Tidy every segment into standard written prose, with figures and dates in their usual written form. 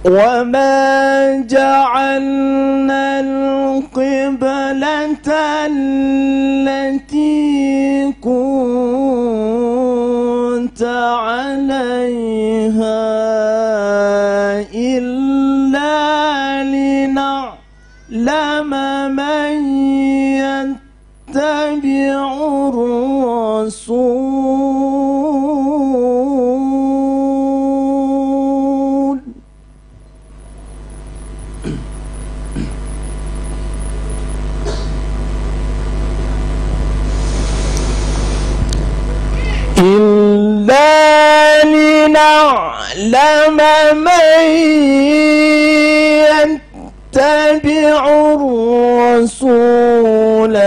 وما جعلنا القبلة التي كنت عليها إلا لنعلم من يتبع الرسول إلا لنعلم من يتبع الرسول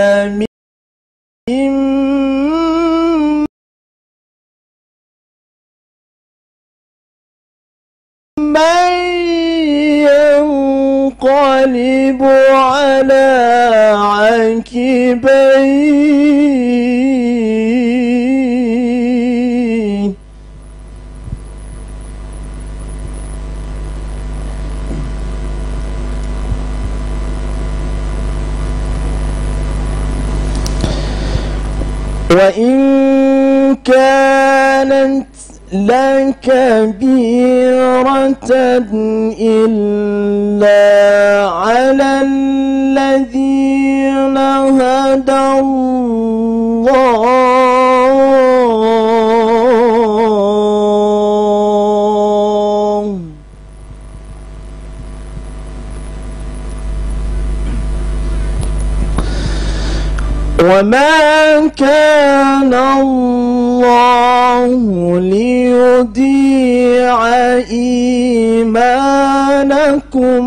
ممن ينقلب على عقبيه وإن كانت لكبيرة إلا على الذين هدى الله وما كان الله ليضيع إيمانكم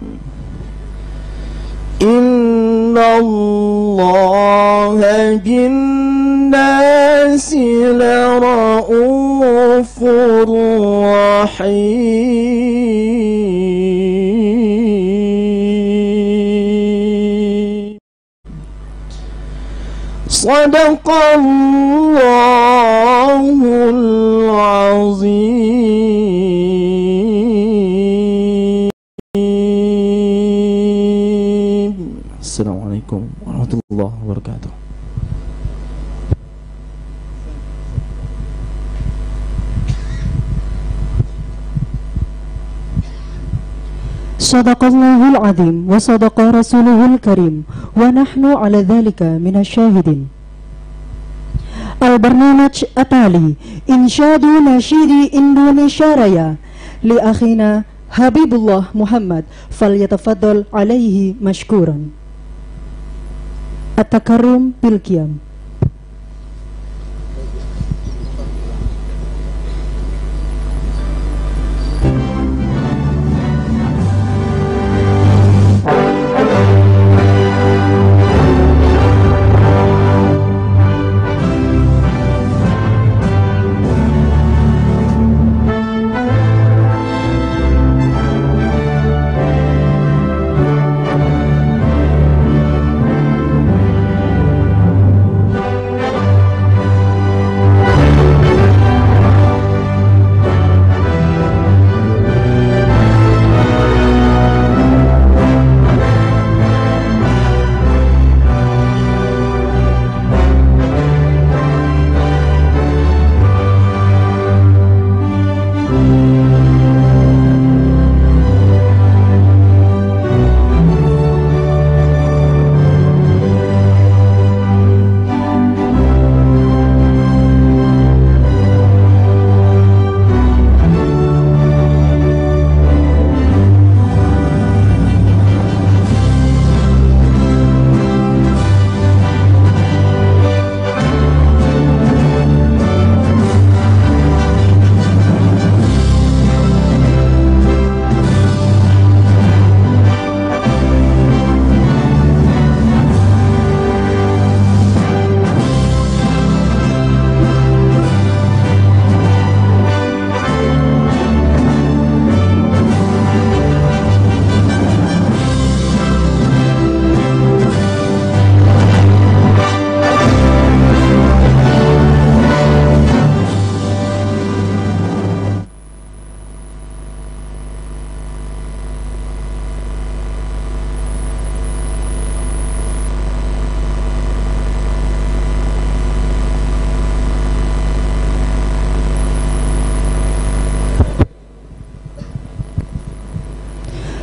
إن الله بالناس لرؤوف رحيم صدق الله العظيم. السلام عليكم ورحمة الله وبركاته. صدق الله العظيم وصدق رسوله الكريم ونحن على ذلك من الشاهدين. البرنامج التالي إنشاد نشيد إندونيسيا رايا لأخينا حبيب الله محمد فليتفضل عليه مشكورا. التكرم بالقيام.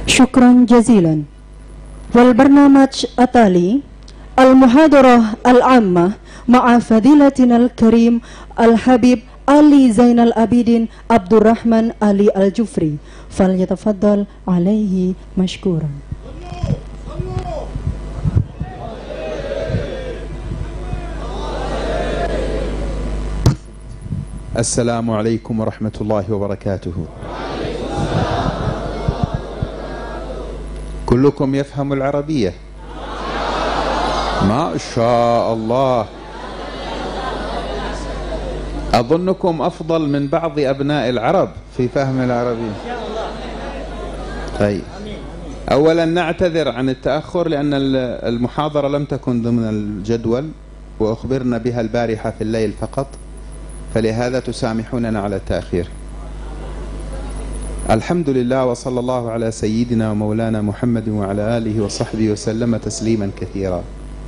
شكرا جزيلا. والبرنامج التالي المحاضرة العامة مع فضيلتنا الكريم الحبيب علي زين العابدين عبد الرحمن علي الجفري، فليتفضل عليه مشكورا. السلام عليكم ورحمة الله وبركاته. كلكم يفهم العربية؟ ما شاء الله، أظنكم أفضل من بعض أبناء العرب في فهم العربية. طيب، أولا نعتذر عن التأخر لأن المحاضرة لم تكن ضمن الجدول وأخبرنا بها البارحة في الليل فقط، فلهذا تسامحوننا على التأخير. الحمد لله، وصلى الله على سيدنا ومولانا محمد وعلى آله وصحبه وسلم تسليما كثيرا.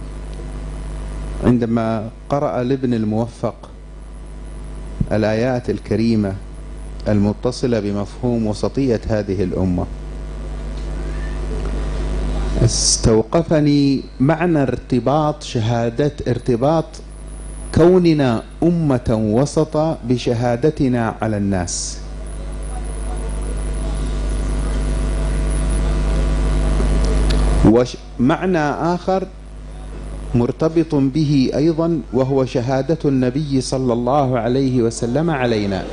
عندما قرأ لابن الموفق الآيات الكريمة المتصلة بمفهوم وسطية هذه الأمة، استوقفني معنى ارتباط كوننا أمة وسطا بشهادتنا على الناس. ومعنى آخر مرتبط به أيضا، وهو شهادة النبي صلى الله عليه وسلم علينا.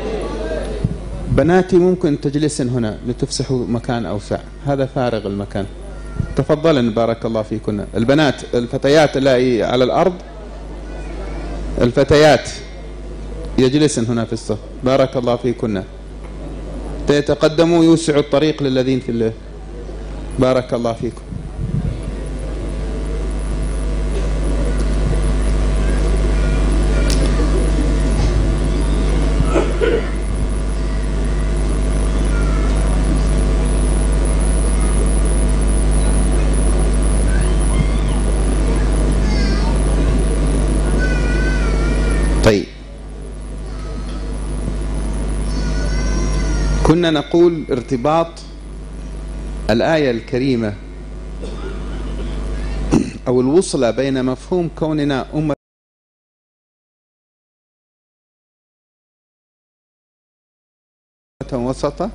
بناتي ممكن تجلسن هنا لتفسحوا مكان أوسع، هذا فارغ المكان. تفضلن بارك الله فيكن. البنات الفتيات اللائي على الأرض، الفتيات يجلسن هنا في الصف، بارك الله فيكن. تتقدموا يوسع الطريق للذين في الله، بارك الله فيكم. طيب، كنا نقول ارتباط الآية الكريمة أو الوصلة بين مفهوم كوننا أمة وسطة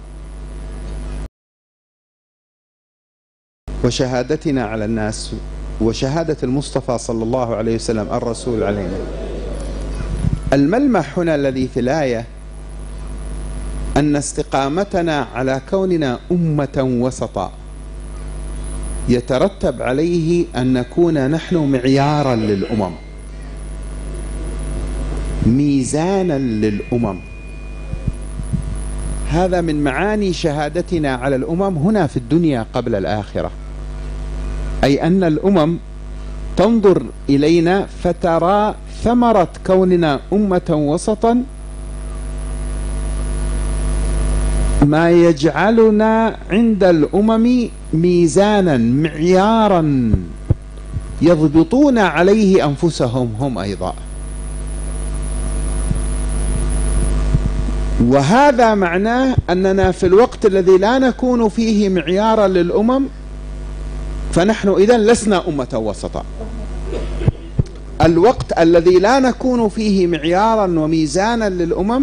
وشهادتنا على الناس، وشهادة المصطفى صلى الله عليه وسلم الرسول علينا. الملمح هنا الذي في الآية أن استقامتنا على كوننا أمة وسطا يترتب عليه أن نكون نحن معيارا للأمم، ميزانا للأمم. هذا من معاني شهادتنا على الأمم هنا في الدنيا قبل الآخرة، أي أن الأمم تنظر إلينا فترى ثمرة كوننا أمة وسطا ما يجعلنا عند الأمم ميزانا معيارا يضبطون عليه أنفسهم هم أيضا. وهذا معناه أننا في الوقت الذي لا نكون فيه معيارا للأمم فنحن إذن لسنا أمة وسطا. الوقت الذي لا نكون فيه معيارا وميزانا للأمم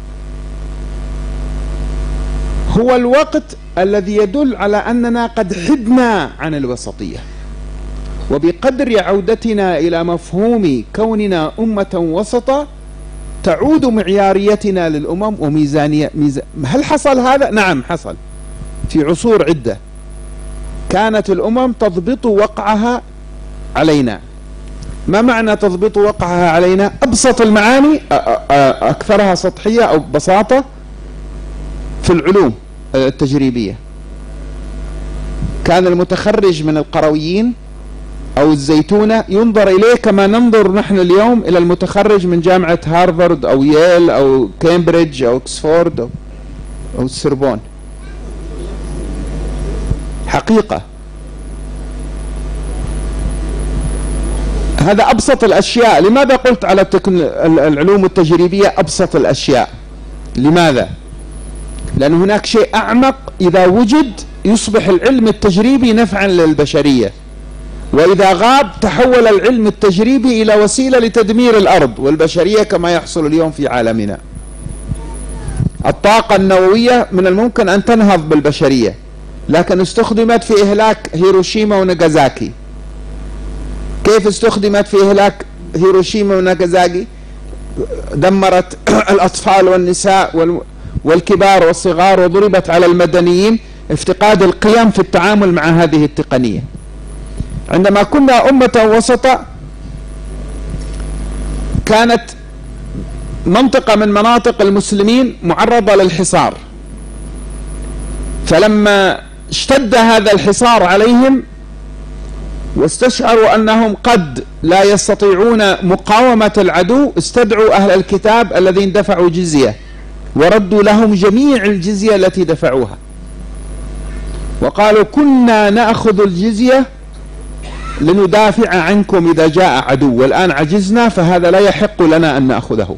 هو الوقت الذي يدل على أننا قد حدنا عن الوسطية. وبقدر عودتنا إلى مفهوم كوننا أمة وسطا تعود معياريتنا للأمم وميزانية. هل حصل هذا؟ نعم حصل. في عصور عدة كانت الأمم تضبط وقعها علينا. ما معنى تضبط وقعها علينا؟ أبسط المعاني، أكثرها سطحية أو بساطة، في العلوم التجريبية كان المتخرج من القرويين أو الزيتونة ينظر إليه كما ننظر نحن اليوم إلى المتخرج من جامعة هارفارد أو ييل أو كامبريدج أو أكسفورد أو السربون. حقيقة هذا أبسط الأشياء. لماذا قلت على العلوم التجريبية أبسط الأشياء؟ لماذا؟ لأن هناك شيء أعمق إذا وجد يصبح العلم التجريبي نفعا للبشرية، وإذا غاب تحول العلم التجريبي إلى وسيلة لتدمير الأرض والبشرية كما يحصل اليوم في عالمنا. الطاقة النووية من الممكن أن تنهض بالبشرية، لكن استخدمت في إهلاك هيروشيما وناغازاكي. كيف استخدمت في إهلاك هيروشيما وناغازاكي؟ دمرت الأطفال والنساء والكبار والصغار، وضربت على المدنيين. افتقاد القيم في التعامل مع هذه التقنية. عندما كنا أمة وسطا كانت منطقة من مناطق المسلمين معرضة للحصار، فلما اشتد هذا الحصار عليهم واستشعروا أنهم قد لا يستطيعون مقاومة العدو، استدعوا أهل الكتاب الذين دفعوا جزية وردوا لهم جميع الجزية التي دفعوها، وقالوا كنا نأخذ الجزية لندافع عنكم إذا جاء عدو، والآن عجزنا فهذا لا يحق لنا أن نأخذه.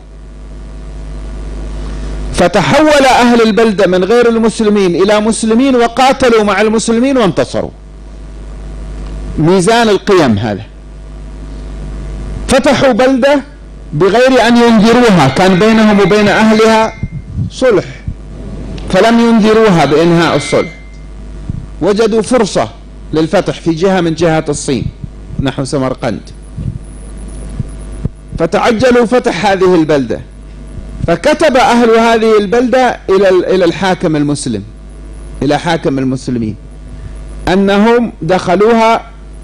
فتحول أهل البلدة من غير المسلمين إلى مسلمين وقاتلوا مع المسلمين وانتصروا. ميزان القيم هذا. فتحوا بلدة بغير أن ينذروها، كان بينهم وبين أهلها صلح، فلم ينذروها بإنهاء الصلح. وجدوا فرصة للفتح في جهة من جهات الصين نحو سمرقند، فتعجلوا فتح هذه البلدة. فكتب أهل هذه البلدة إلى الحاكم المسلم، إلى حاكم المسلمين، أنهم دخلوها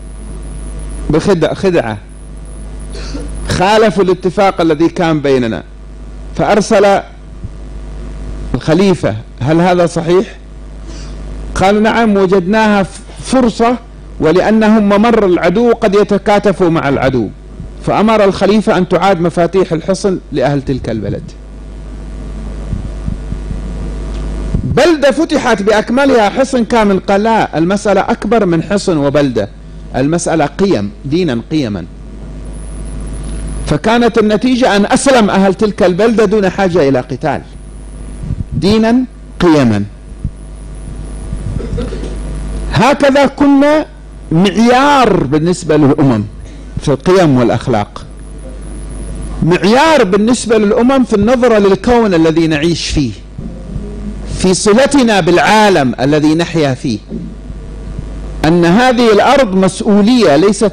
بخدعة، خالفوا الاتفاق الذي كان بيننا. فأرسل الخليفة: هل هذا صحيح؟ قالوا: نعم، وجدناها فرصة، ولأنهم ممر العدو قد يتكاتفوا مع العدو. فأمر الخليفة أن تعاد مفاتيح الحصن لأهل تلك البلد. بلدة فتحت بأكملها، حصن كامل. قال: لا، المسألة أكبر من حصن وبلدة، المسألة قيم، دينا قيما. فكانت النتيجة أن أسلم أهل تلك البلدة دون حاجة إلى قتال، دينا قيما. هكذا كنا معيار بالنسبة للأمم في القيم والأخلاق، معيار بالنسبة للأمم في النظرة للكون الذي نعيش فيه، في صلتنا بالعالم الذي نحيا فيه، أن هذه الأرض مسؤولية، ليست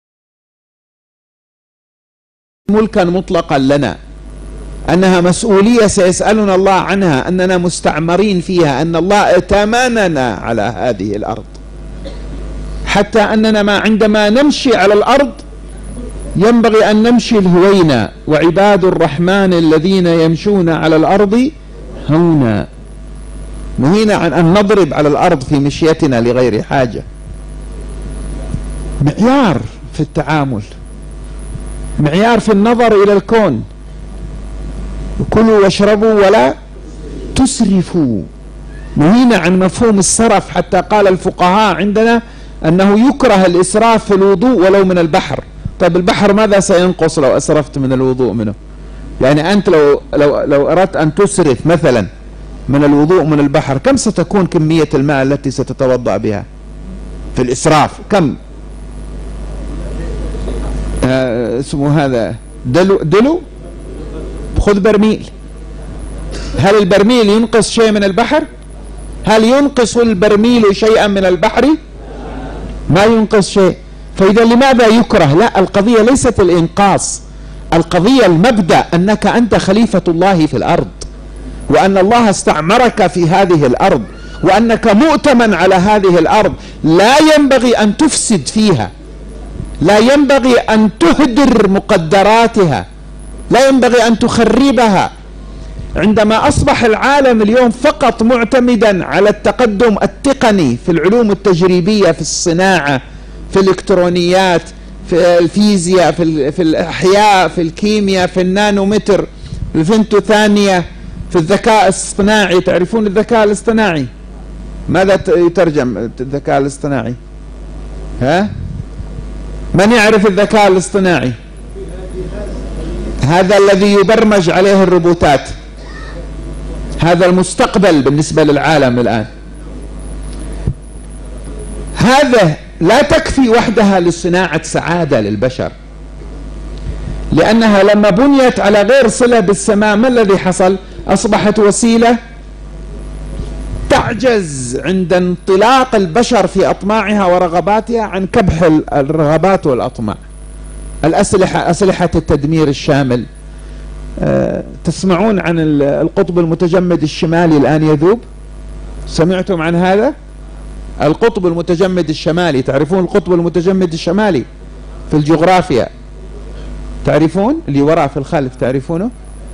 ملكا مطلقا لنا، أنها مسؤولية سيسألنا الله عنها، أننا مستعمرين فيها، أن الله ائتمننا على هذه الأرض، حتى أننا عندما نمشي على الأرض ينبغي أن نمشي الهوينة. وعباد الرحمن الذين يمشون على الأرض هونا، نهينا عن أن نضرب على الأرض في مشيتنا لغير حاجة. معيار في التعامل، معيار في النظر إلى الكون. كلوا واشربوا ولا تسرفوا، نهينا عن مفهوم السرف، حتى قال الفقهاء عندنا أنه يكره الإسراف في الوضوء ولو من البحر. طيب البحر ماذا سينقص لو أسرفت من الوضوء منه؟ يعني أنت لو أردت أن تسرف مثلا من الوضوء من البحر، كم ستكون كمية الماء التي ستتوضأ بها في الإسراف؟ كم؟ اسمه هذا دلو. خذ برميل. هل البرميل ينقص شيء من البحر؟ هل ينقص البرميل شيئا من البحر؟ ما ينقص شيء. فإذا لماذا يكره؟ لا، القضية ليست الإنقاص، القضية المبدأ أنك أنت خليفة الله في الأرض، وأن الله استعمرك في هذه الأرض، وأنك مؤتمن على هذه الأرض، لا ينبغي أن تفسد فيها، لا ينبغي أن تهدر مقدراتها، لا ينبغي أن تخربها. عندما أصبح العالم اليوم فقط معتمدا على التقدم التقني في العلوم التجريبية، في الصناعة، في الإلكترونيات، في الفيزياء، في الأحياء، في الكيمياء، في النانومتر، في الفنتو ثانية، في الذكاء الاصطناعي. تعرفون الذكاء الاصطناعي؟ ماذا يترجم الذكاء الاصطناعي؟ ها؟ من يعرف الذكاء الاصطناعي؟ هذا الذي يبرمج عليه الروبوتات. هذا المستقبل بالنسبة للعالم الآن. هذا لا تكفي وحدها لصناعة سعادة للبشر، لأنها لما بنيت على غير صلة بالسماء ما الذي حصل؟ أصبحت وسيلة تعجز عند انطلاق البشر في أطماعها ورغباتها عن كبح الرغبات والأطماع. أسلحة التدمير الشامل. تسمعون عن القطب المتجمد الشمالي الآن يذوب؟ سمعتم عن هذا؟ القطب المتجمد الشمالي، تعرفون القطب المتجمد الشمالي في الجغرافيا؟ تعرفون اللي وراء في الخلف؟ تعرفونه؟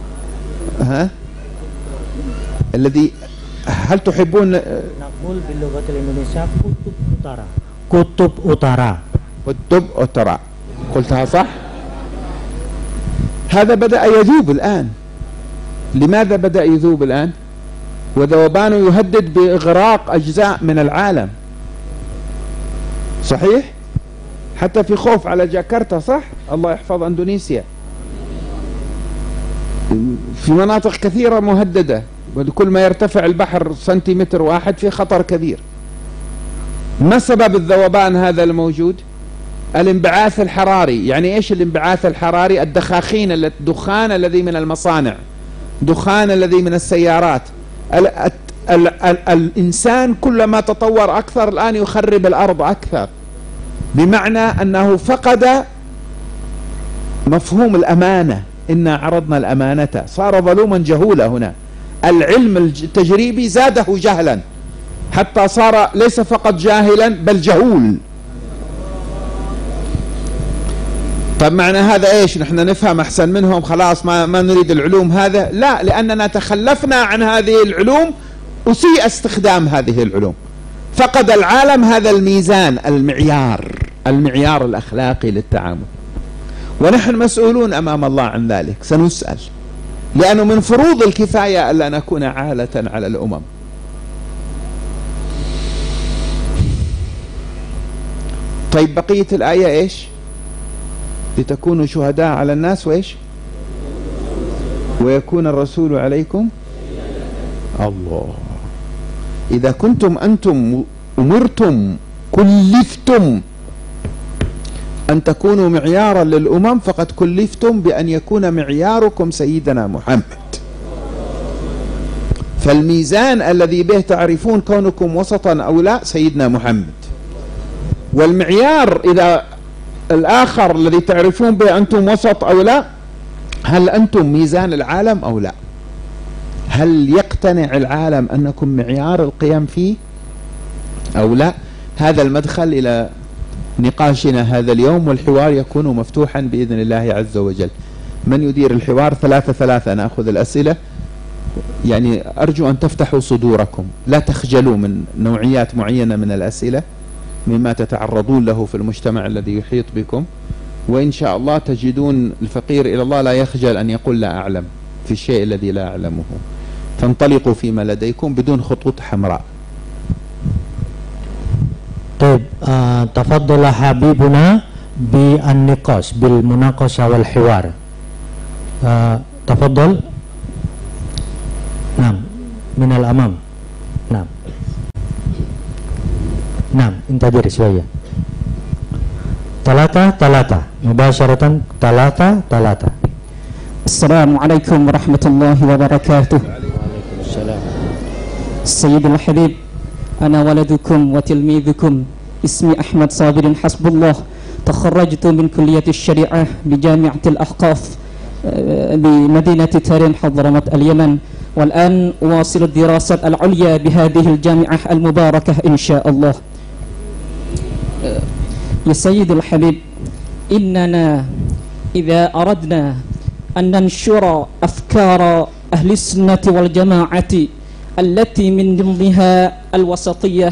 الذي هل تحبون؟ نقول باللغة الإندونيسية kutub utara. kutub utara. kutub utara. قلتها صح؟ هذا بدأ يذوب الآن. لماذا بدأ يذوب الآن؟ وذوبانه يهدد بإغراق أجزاء من العالم. صحيح؟ حتى في خوف على جاكرتا، صح؟ الله يحفظ اندونيسيا. في مناطق كثيرة مهددة، وكل ما يرتفع البحر سنتيمتر واحد في خطر كبير. ما سبب الذوبان هذا الموجود؟ الانبعاث الحراري. يعني ايش الانبعاث الحراري؟ الدخان الذي من المصانع، دخان الذي من السيارات. الإنسان كلما تطور أكثر الآن يخرب الأرض أكثر، بمعنى أنه فقد مفهوم الأمانة. إنا عرضنا الأمانة، صار ظلوما جهولا. هنا العلم التجريبي زاده جهلا، حتى صار ليس فقط جاهلا بل جهول. طب معنى هذا ايش؟ نحن نفهم احسن منهم، خلاص ما نريد العلوم هذا؟ لا، لاننا تخلفنا عن هذه العلوم، اسيء استخدام هذه العلوم، فقد العالم هذا الميزان، المعيار الاخلاقي للتعامل، ونحن مسؤولون امام الله عن ذلك، سنسأل، لانه من فروض الكفاية الا نكون عالة على الامم. طيب بقية الآية ايش؟ لتكونوا شهداء على الناس وإيش؟ ويكون الرسول عليكم. الله، إذا كنتم أنتم أمرتم كلفتم أن تكونوا معيارا للأمم، فقد كلفتم بأن يكون معياركم سيدنا محمد. فالميزان الذي به تعرفون كونكم وسطا أو لا سيدنا محمد، والمعيار إذا الآخر الذي تعرفون به أنتم وسط أو لا، هل أنتم ميزان العالم أو لا؟ هل يقتنع العالم أنكم معيار القيم فيه أو لا؟ هذا المدخل إلى نقاشنا هذا اليوم، والحوار يكون مفتوحا بإذن الله عز وجل. من يدير الحوار؟ 3 نأخذ الأسئلة. يعني أرجو أن تفتحوا صدوركم، لا تخجلوا من نوعيات معينة من الأسئلة مما تتعرضون له في المجتمع الذي يحيط بكم، وإن شاء الله تجدون الفقير إلى الله لا يخجل أن يقول لا أعلم في الشيء الذي لا أعلمه. فانطلقوا فيما لديكم بدون خطوط حمراء. طيب، تفضل حبيبنا بالنقاش بالمناقشة والحوار. تفضل. نعم، من الأمام. نعم، انتظر شوية. 3 مباشرة. 3. السلام عليكم ورحمة الله وبركاته. وعليكم السلام. سيد الحبيب، أنا ولدكم وتلميذكم، اسمي أحمد صابر حسب الله. تخرجت من كلية الشريعة بجامعة الأحقاف بمدينة ترين حضرموت اليمن، والآن أواصل الدراسات العليا بهذه الجامعة المباركة إن شاء الله. يا سيد الحبيب، إننا إذا أردنا أن ننشر أفكار أهل السنة والجماعة التي من ضمنها الوسطية،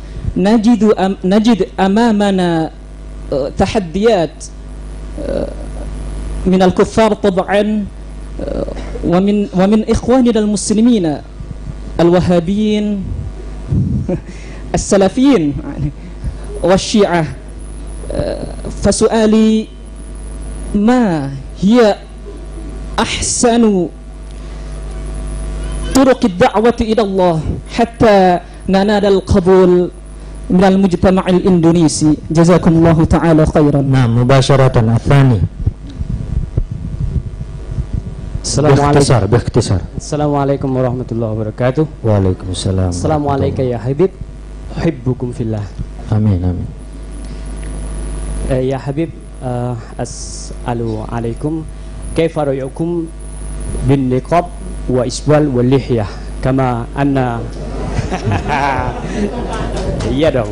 نجد أمامنا تحديات من الكفار طبعا، ومن إخواننا المسلمين الوهابيين السلفيين والشيعة. فسؤالي، ما هي أحسن طرق الدعوة إلى الله حتى ننال القبول من المجتمع الإندونيسي. جزاكم الله تعالى خيرا. نعم مباشرة الثاني. باختصار. Assalamualaikum warahmatullahi wabarakatuh. Waalaikumsalam. Assalamualaikum ya Habib. Uhibbukum fillah. Amin. Ya Habib, as'alu alaikum kaifa ra'yukum bin niqab wa isbal wal lihyah kama anna iya dong.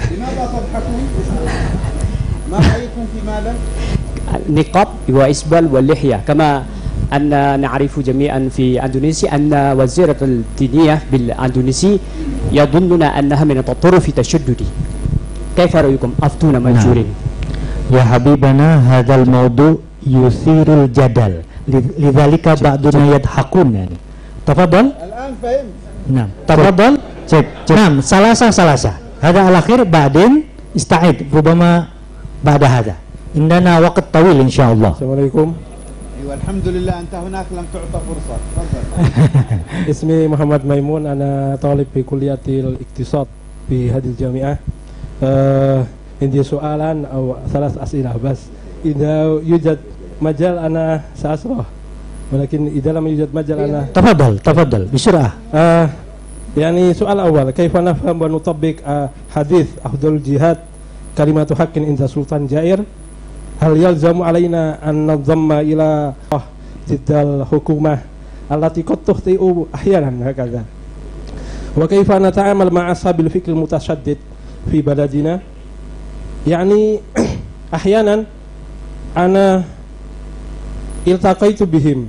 Niqab wa isbal wal lihyah kama أن نعرف جميعا في أندونيسيا أن وزيرة الدينية بالأندونيسي يظننا أنها من التطرف التشددي. كيف رأيكم؟ أفتونا مأجورين. يا حبيبنا هذا الموضوع يثير الجدل لذلك بعضنا يضحكون يعني. تفضل. الآن فهمت. نعم. تفضل. نعم. ثلاثة. هذا على خير بعدين استعد ربما بعد هذا. عندنا وقت طويل إن شاء الله. السلام عليكم. والحمد لله أنت هناك لم تعطى فرصة. اسمي محمد ميمون، أنا طالب في كلية الاقتصاد في هذه الجامعة. عندي سؤالا أو 3 أسئلة بس. إذا يوجد مجال أنا سأشرح، ولكن إذا لم يوجد مجال أنا تفضل بسرعة. يعني سؤال أول، كيف نفهم ونطبق حديث أفضل الجهاد كلمة حق عند سلطان جائر؟ هل يلزم علينا أن ننضم إلى ضد الحكومة التي قد تخطئ أحيانا هكذا؟ وكيف نتعامل مع أصحاب الفكر المتشدد في بلدنا؟ يعني أحيانا أنا التقيت بهم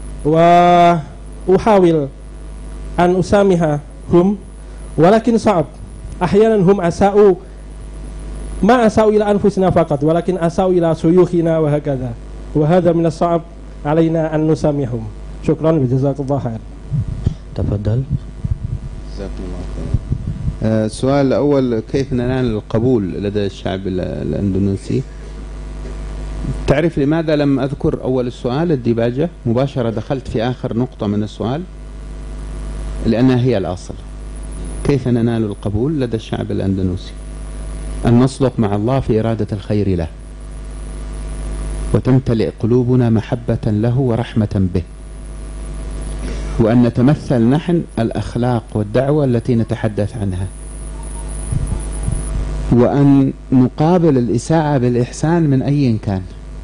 وأحاول أن أسامحهم، ولكن صعب. أحيانا هم ما أساءوا إلى أنفسنا فقط، ولكن أساءوا إلى شيوخنا وهكذا، وهذا من الصعب علينا أن نسامحهم. شكرا وجزاك الله خير. تفضل. جزاكم الله خير. السؤال الأول، كيف ننال القبول لدى الشعب الأندونيسي؟ تعرف لماذا لم أذكر أول السؤال الديباجة؟ مباشرة دخلت في آخر نقطة من السؤال، لأنها هي الأصل. كيف ننال القبول لدى الشعب الأندونيسي؟ أن نصدق مع الله في إرادة الخير له، وتمتلئ قلوبنا محبة له ورحمة به، وأن نتمثل نحن الأخلاق والدعوة التي نتحدث عنها، وأن نقابل الإساءة بالإحسان من أي كان،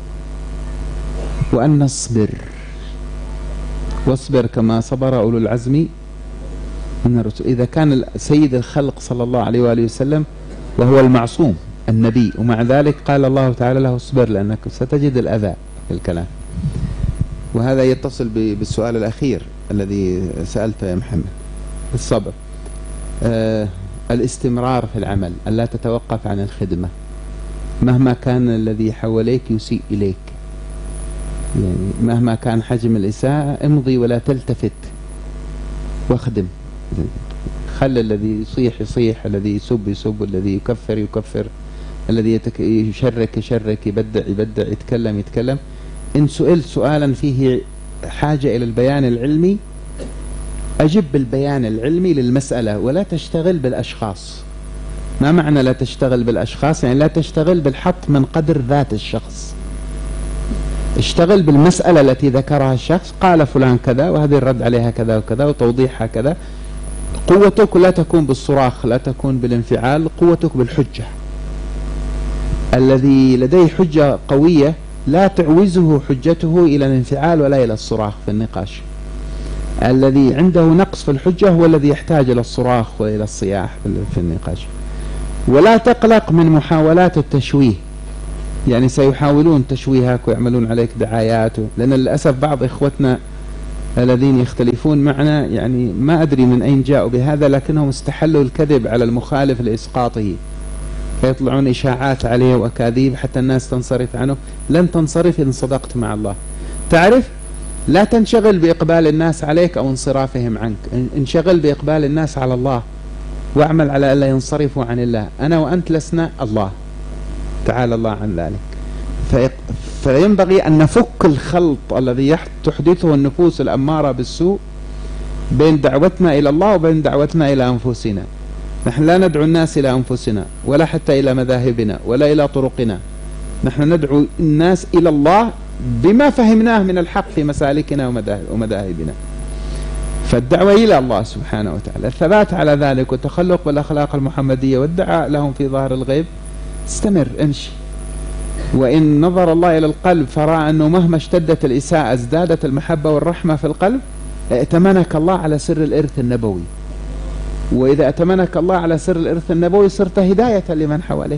وأن نصبر، واصبر كما صبر أولو العزم من الرسل. إذا كان سيد الخلق صلى الله عليه وآله وسلم وهو المعصوم النبي، ومع ذلك قال الله تعالى له اصبر لأنك ستجد الأذى في الكلام. وهذا يتصل بالسؤال الأخير الذي سألته يا محمد. الصبر، الاستمرار في العمل، ألا تتوقف عن الخدمة مهما كان الذي حواليك يسيء إليك، يعني مهما كان حجم الإساءة امضي ولا تلتفت واخدم. خلي الذي يصيح يصيح، الذي يسب يسب، الذي يكفر يكفر، الذي يشرك يبدع، يتكلم. إن سئلت سؤالا فيه حاجة إلى البيان العلمي أجب بالبيان العلمي للمسألة، ولا تشتغل بالأشخاص. ما معنى لا تشتغل بالأشخاص؟ يعني لا تشتغل بالحط من قدر ذات الشخص، اشتغل بالمسألة التي ذكرها الشخص، قال فلان كذا وهذه الرد عليها كذا وكذا وتوضيحها كذا. قوتك لا تكون بالصراخ، لا تكون بالانفعال، قوتك بالحجة. الذي لديه حجة قوية لا تعوزه حجته إلى الانفعال ولا إلى الصراخ في النقاش. الذي عنده نقص في الحجة هو الذي يحتاج إلى الصراخ وإلى الصياح في النقاش. ولا تقلق من محاولات التشويه، يعني سيحاولون تشويهك ويعملون عليك دعايات، لأن للأسف بعض إخوتنا الذين يختلفون معنا يعني ما أدري من أين جاءوا بهذا، لكنهم استحلوا الكذب على المخالف لإسقاطه، فيطلعون إشاعات عليه وأكاذيب حتى الناس تنصرف عنه. لن تنصرف إن صدقت مع الله. تعرف، لا تنشغل بإقبال الناس عليك أو انصرافهم عنك، انشغل بإقبال الناس على الله، واعمل على ألا ينصرفوا عن الله. أنا وأنت لسنا الله، تعالى الله عن ذلك. فينبغي أن نفك الخلط الذي تحدثه النفوس الأمارة بالسوء بين دعوتنا إلى الله وبين دعوتنا إلى أنفسنا. نحن لا ندعو الناس إلى أنفسنا ولا حتى إلى مذاهبنا ولا إلى طرقنا، نحن ندعو الناس إلى الله بما فهمناه من الحق في مسالكنا ومذاهبنا. فالدعوة إلى الله سبحانه وتعالى، الثبات على ذلك والتخلق بالأخلاق المحمدية والدعاء لهم في ظاهر الغيب. استمر، امشي. وإن نظر الله إلى القلب فرأى أنه مهما اشتدت الإساءة ازدادت المحبة والرحمة في القلب، ائتمنك الله على سر الإرث النبوي. وإذا ائتمنك الله على سر الإرث النبوي صرت هداية لمن حواليك.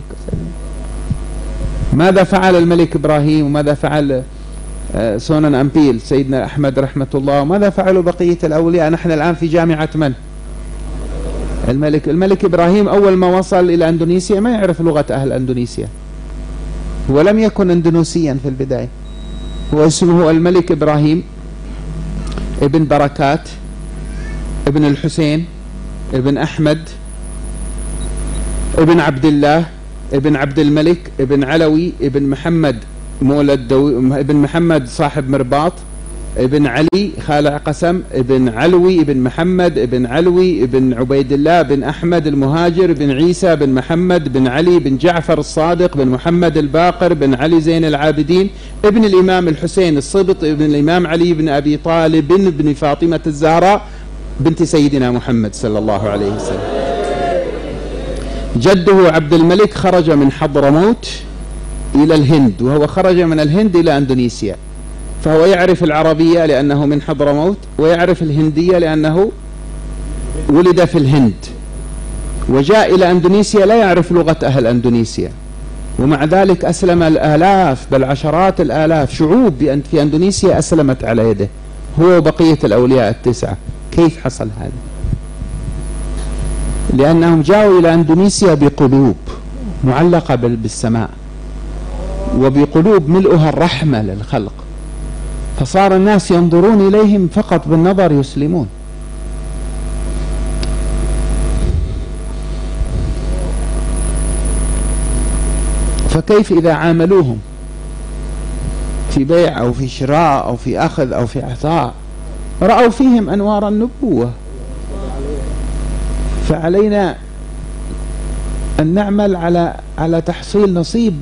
ماذا فعل الملك إبراهيم وماذا فعل سونان أمبيل سيدنا أحمد رحمة الله، وماذا فعلوا بقية الأولياء؟ نحن الآن في جامعة من؟ الملك إبراهيم أول ما وصل إلى أندونيسيا ما يعرف لغة أهل أندونيسيا، ولم يكن أندونيسيا في البداية، واسمه الملك إبراهيم ابن بركات ابن الحسين ابن أحمد ابن عبد الله ابن عبد الملك ابن علوي ابن محمد مولد ابن محمد صاحب مرباط ابن علي خالع قسم ابن علوي ابن محمد ابن علوي ابن عبيد الله ابن أحمد المهاجر ابن عيسى ابن محمد بن علي بن جعفر الصادق بن محمد الباقر بن علي زين العابدين ابن الإمام الحسين الصبط ابن الإمام علي بن أبي طالب بن فاطمة الزهراء بنت سيدنا محمد صلى الله عليه وسلم. جده عبد الملك خرج من حضرموت إلى الهند، وهو خرج من الهند إلى أندونيسيا، فهو يعرف العربية لأنه من حضرموت، ويعرف الهندية لأنه ولد في الهند، وجاء إلى أندونيسيا لا يعرف لغة أهل أندونيسيا، ومع ذلك أسلم الآلاف بل عشرات الآلاف شعوب في أندونيسيا أسلمت على يده، هو وبقية الأولياء التسعة. كيف حصل هذا؟ لأنهم جاءوا إلى أندونيسيا بقلوب معلقة بالسماء، وبقلوب ملؤها الرحمة للخلق، فصار الناس ينظرون إليهم فقط بالنظر يسلمون. فكيف إذا عاملوهم في بيع أو في شراء أو في أخذ أو في عطاء رأوا فيهم أنوار النبوة؟ فعلينا أن نعمل على تحصيل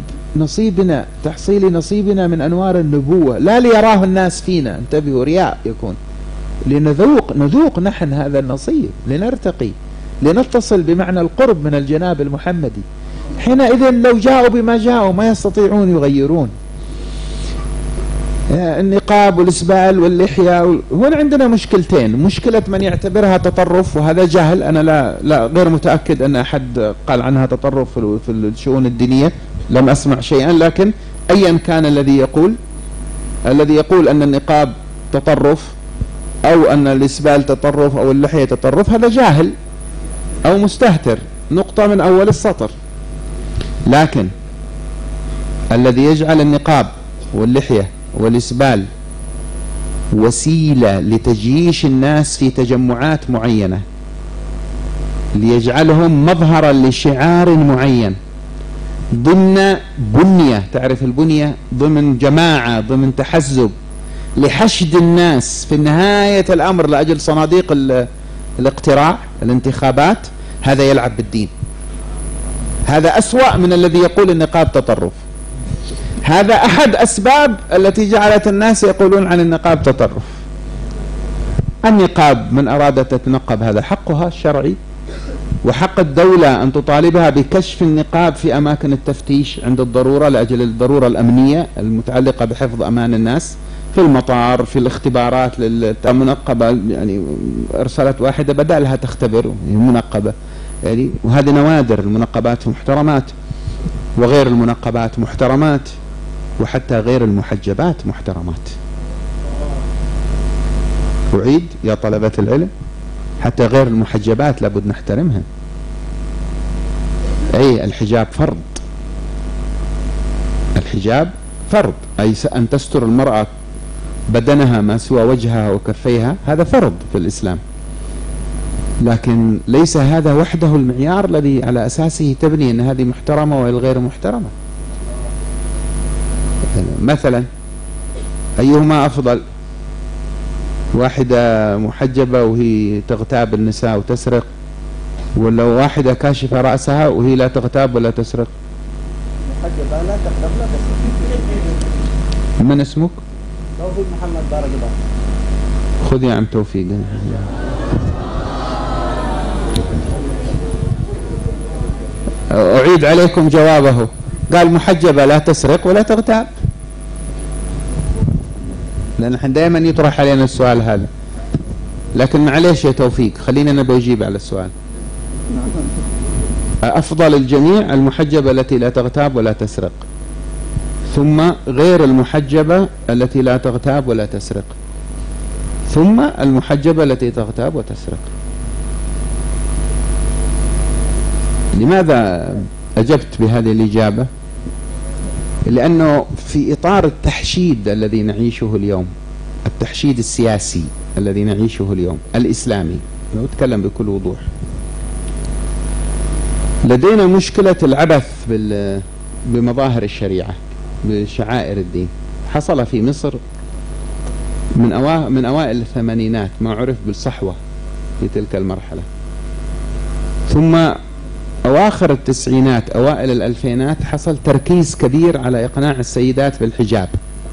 تحصيل نصيبنا من أنوار النبوة، لا ليراه الناس فينا، انتبهوا، رياء يكون، لنذوق نحن هذا النصيب، لنرتقي، لنتصل بمعنى القرب من الجناب المحمدي. حينئذ لو جاءوا بما جاءوا ما يستطيعون يغيرون. النقاب والإسبال واللحية هنا عندنا مشكلتين، مشكلة من يعتبرها تطرف وهذا جهل، أنا لا غير متأكد أن أحد قال عنها تطرف في الشؤون الدينية، لم أسمع شيئا، لكن أيا كان الذي يقول أن النقاب تطرف أو أن الإسبال تطرف أو اللحية تطرف، هذا جاهل أو مستهتر، نقطة من أول السطر. لكن الذي يجعل النقاب واللحية والإسبال وسيلة لتجييش الناس في تجمعات معينة، ليجعلهم مظهرا لشعار معين ضمن بنية، تعرف البنية، ضمن جماعة، ضمن تحزب، لحشد الناس في نهاية الأمر لأجل صناديق الاقتراع الانتخابات، هذا يلعب بالدين. هذا أسوأ من الذي يقول النقاب تطرف. هذا أحد أسباب التي جعلت الناس يقولون عن النقاب تطرف. النقاب من أرادت تتنقب هذا حقها الشرعي، وحق الدولة أن تطالبها بكشف النقاب في أماكن التفتيش عند الضرورة لأجل الضرورة الأمنية المتعلقة بحفظ أمان الناس، في المطار، في الاختبارات للمنقبة، يعني أرسلت واحدة بدأ تختبر منقبة، يعني وهذه نوادر، المنقبات محترمات وغير المنقبات محترمات، وحتى غير المحجبات محترمات. أعيد يا طلبة العلم، حتى غير المحجبات لابد نحترمها. أي الحجاب فرض، الحجاب فرض، أي أن تستر المرأة بدنها ما سوى وجهها وكفيها، هذا فرض في الإسلام، لكن ليس هذا وحده المعيار الذي على أساسه تبني أن هذه محترمة والغير محترمة. مثلا أيهما أفضل، واحدة محجبة وهي تغتاب النساء وتسرق، ولا واحدة كاشفة رأسها وهي لا تغتاب ولا تسرق؟ محجبة لا تغتاب لا تسرق. من اسمك؟ توفيق محمد بارك الله. خذ يا عم توفيق. أعيد عليكم جوابه. قال محجبة لا تسرق ولا تغتاب، لأن نحن دائما يطرح علينا السؤال هذا. لكن معليش يا توفيق، خلينا أنا بجيب على السؤال. أفضل الجميع المحجبة التي لا تغتاب ولا تسرق، ثم غير المحجبة التي لا تغتاب ولا تسرق، ثم المحجبة التي تغتاب وتسرق. لماذا أجبت بهذه الإجابة؟ لأنه في إطار التحشيد الذي نعيشه اليوم، التحشيد السياسي الذي نعيشه اليوم الإسلامي، أنا أتكلم بكل وضوح، لدينا مشكلة العبث بمظاهر الشريعة، بشعائر الدين. حصل في مصر من أوائل الثمانينات ما عرف بالصحوة في تلك المرحلة، ثم أواخر التسعينات أوائل الألفينات حصل تركيز كبير على إقناع السيدات بالحجاب.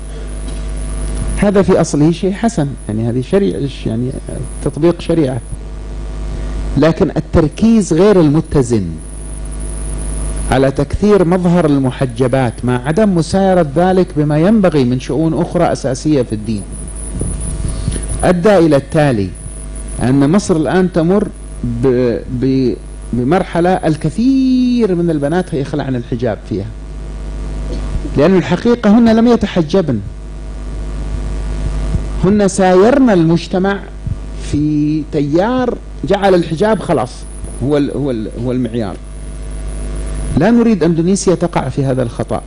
هذا في أصله شيء حسن، يعني هذه شريعة، يعني تطبيق شريعة، لكن التركيز غير المتزن على تكثير مظهر المحجبات مع عدم مسايرة ذلك بما ينبغي من شؤون أخرى أساسية في الدين أدى إلى التالي: أن مصر الآن تمر بمرحلة الكثير من البنات يخلعن الحجاب فيها، لأن الحقيقة هن لم يتحجبن، هن سايرن المجتمع في تيار جعل الحجاب خلاص هو المعيار. لا نريد أندونيسيا تقع في هذا الخطأ.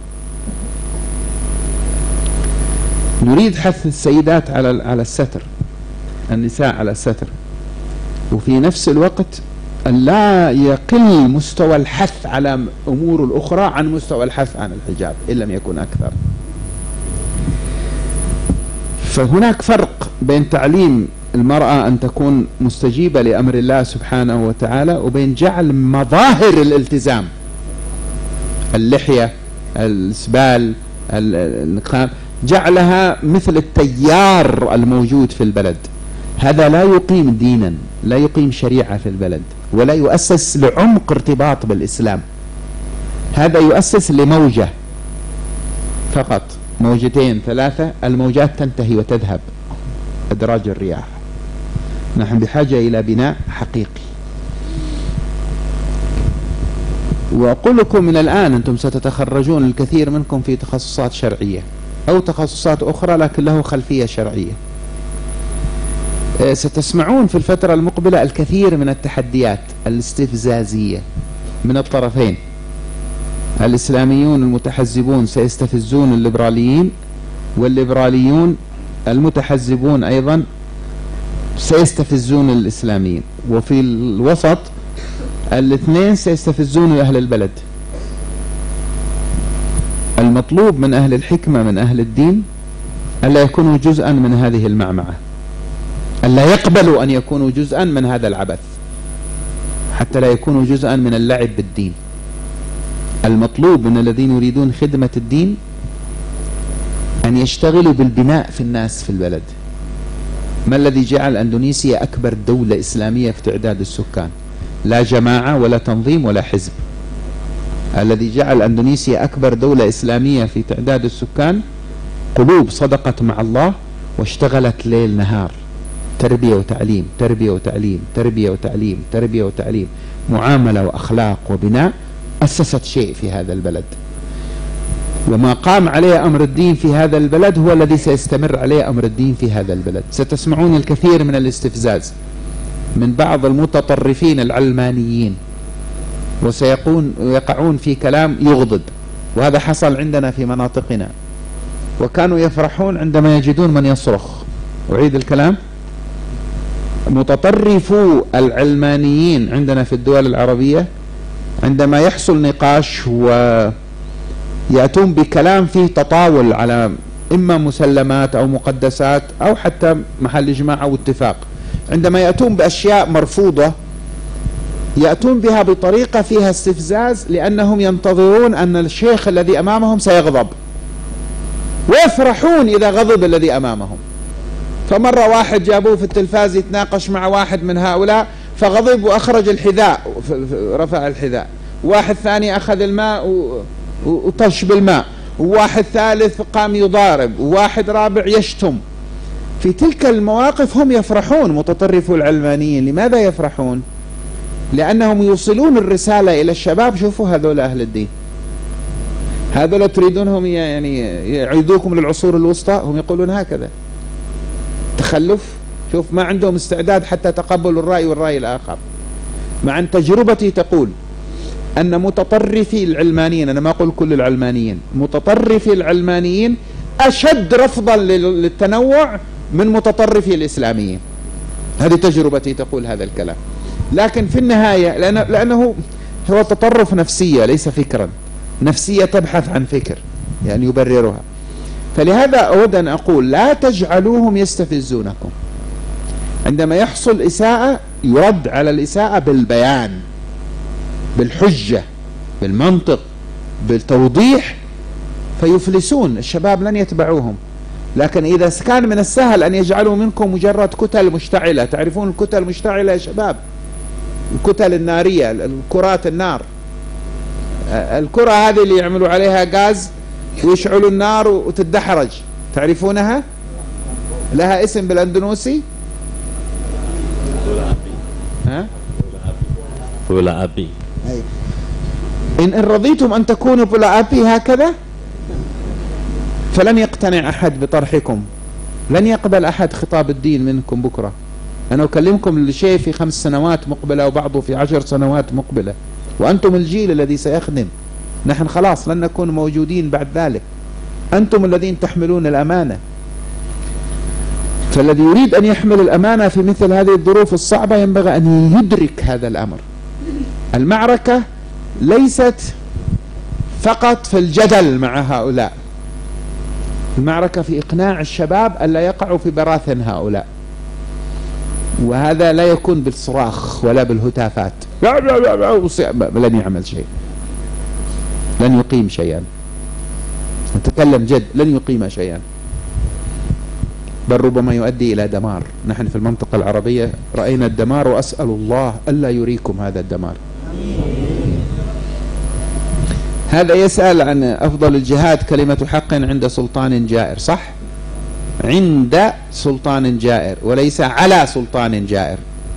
نريد حث السيدات على الستر، النساء على الستر، وفي نفس الوقت أن لا يقل مستوى الحث على أمور الأخرى عن مستوى الحث عن الحجاب إن لم يكن أكثر. فهناك فرق بين تعليم المرأة أن تكون مستجيبة لأمر الله سبحانه وتعالى، وبين جعل مظاهر الالتزام، اللحية، الإسبال، النقاب، جعلها مثل التيار الموجود في البلد. هذا لا يقيم دينا، لا يقيم شريعة في البلد، ولا يؤسس لعمق ارتباط بالإسلام. هذا يؤسس لموجة فقط، موجتين ثلاثة، الموجات تنتهي وتذهب أدراج الرياح. نحن بحاجة إلى بناء حقيقي. وأقول لكم من الآن، أنتم ستتخرجون الكثير منكم في تخصصات شرعية أو تخصصات أخرى لكن له خلفية شرعية. ستسمعون في الفترة المقبلة الكثير من التحديات الاستفزازية من الطرفين. الإسلاميون المتحزبون سيستفزون الليبراليين، والليبراليون المتحزبون أيضا سيستفزون الإسلاميين، وفي الوسط الاثنين سيستفزون أهل البلد. المطلوب من أهل الحكمة من أهل الدين ألا يكونوا جزءا من هذه المعمعة، ألا يقبلوا أن يكونوا جزءا من هذا العبث، حتى لا يكونوا جزءا من اللعب بالدين. المطلوب من الذين يريدون خدمة الدين أن يشتغلوا بالبناء في الناس في البلد. ما الذي جعل أندونيسيا أكبر دولة إسلامية في تعداد السكان؟ لا جماعة ولا تنظيم ولا حزب. الذي جعل أندونيسيا أكبر دولة إسلامية في تعداد السكان قلوب صدقت مع الله واشتغلت ليل نهار، تربية وتعليم، تربية وتعليم، تربية وتعليم، تربية وتعليم، معاملة وأخلاق وبناء، أسست شيء في هذا البلد. وما قام عليه أمر الدين في هذا البلد هو الذي سيستمر عليه أمر الدين في هذا البلد. ستسمعون الكثير من الاستفزاز من بعض المتطرفين العلمانيين، ويقعون في كلام يغضب، وهذا حصل عندنا في مناطقنا، وكانوا يفرحون عندما يجدون من يصرخ. أعيد الكلام: متطرفو العلمانيين عندنا في الدول العربية عندما يحصل نقاش ويأتون بكلام فيه تطاول على إما مسلمات أو مقدسات أو حتى محل إجماع أو اتفاق. عندما يأتون بأشياء مرفوضة يأتون بها بطريقة فيها استفزاز، لأنهم ينتظرون أن الشيخ الذي أمامهم سيغضب، ويفرحون إذا غضب الذي أمامهم. فمرة واحد جابوه في التلفاز يتناقش مع واحد من هؤلاء فغضب وأخرج الحذاء، رفع الحذاء. واحد ثاني أخذ الماء وطش بالماء، وواحد ثالث قام يضارب، وواحد رابع يشتم. في تلك المواقف هم يفرحون، متطرفو العلمانيين. لماذا يفرحون؟ لأنهم يوصلون الرسالة إلى الشباب: شوفوا هذول أهل الدين، هذول تريدونهم يعني يعيدوكم للعصور الوسطى. هم يقولون هكذا، تخلف. شوف، ما عندهم استعداد حتى تقبل الرأي والرأي الآخر. مع أن تجربتي تقول أن متطرفي العلمانيين، أنا ما أقول كل العلمانيين، متطرفي العلمانيين أشد رفضا للتنوع من متطرفي الإسلاميين. هذه تجربتي تقول هذا الكلام. لكن في النهاية لأنه هو تطرف نفسية ليس فكرا، نفسية تبحث عن فكر يعني يبررها. فلهذا أود أن أقول: لا تجعلوهم يستفزونكم. عندما يحصل إساءة يرد على الإساءة بالبيان، بالحجة، بالمنطق، بالتوضيح، فيفلسون. الشباب لن يتبعوهم. لكن إذا كان من السهل أن يجعلوا منكم مجرد كتل مشتعلة، تعرفون الكتل المشتعلة يا شباب؟ الكتل النارية، الكرات النار، الكرة هذه اللي يعملوا عليها غاز ويشعلوا النار وتتدحرج، تعرفونها؟ لها اسم بالاندونوسي؟ ها؟ بولا أبي. إن رضيتم أن تكونوا بولا أبي هكذا فلن يقتنع أحد بطرحكم، لن يقبل أحد خطاب الدين منكم بكرة. أنا أكلمكم لشيء في 5 سنوات مقبلة وبعضه في 10 سنوات مقبلة، وأنتم الجيل الذي سيخدم. نحن خلاص لن نكون موجودين بعد ذلك، أنتم الذين تحملون الأمانة. فالذي يريد أن يحمل الأمانة في مثل هذه الظروف الصعبة ينبغي أن يدرك هذا الأمر. المعركة ليست فقط في الجدل مع هؤلاء، المعركة في إقناع الشباب ألا يقعوا في براثن هؤلاء. وهذا لا يكون بالصراخ ولا بالهتافات، لن يعمل شيء، لن يقيم شيئا. نتكلم جد، لن يقيم شيئا، بل ربما يؤدي إلى دمار. نحن في المنطقة العربية رأينا الدمار، وأسأل الله ألا يريكم هذا الدمار. هذا يسأل عن أفضل الجهاد كلمة حق عند سلطان جائر. صح؟ عند سلطان جائر وليس على سلطان جائر.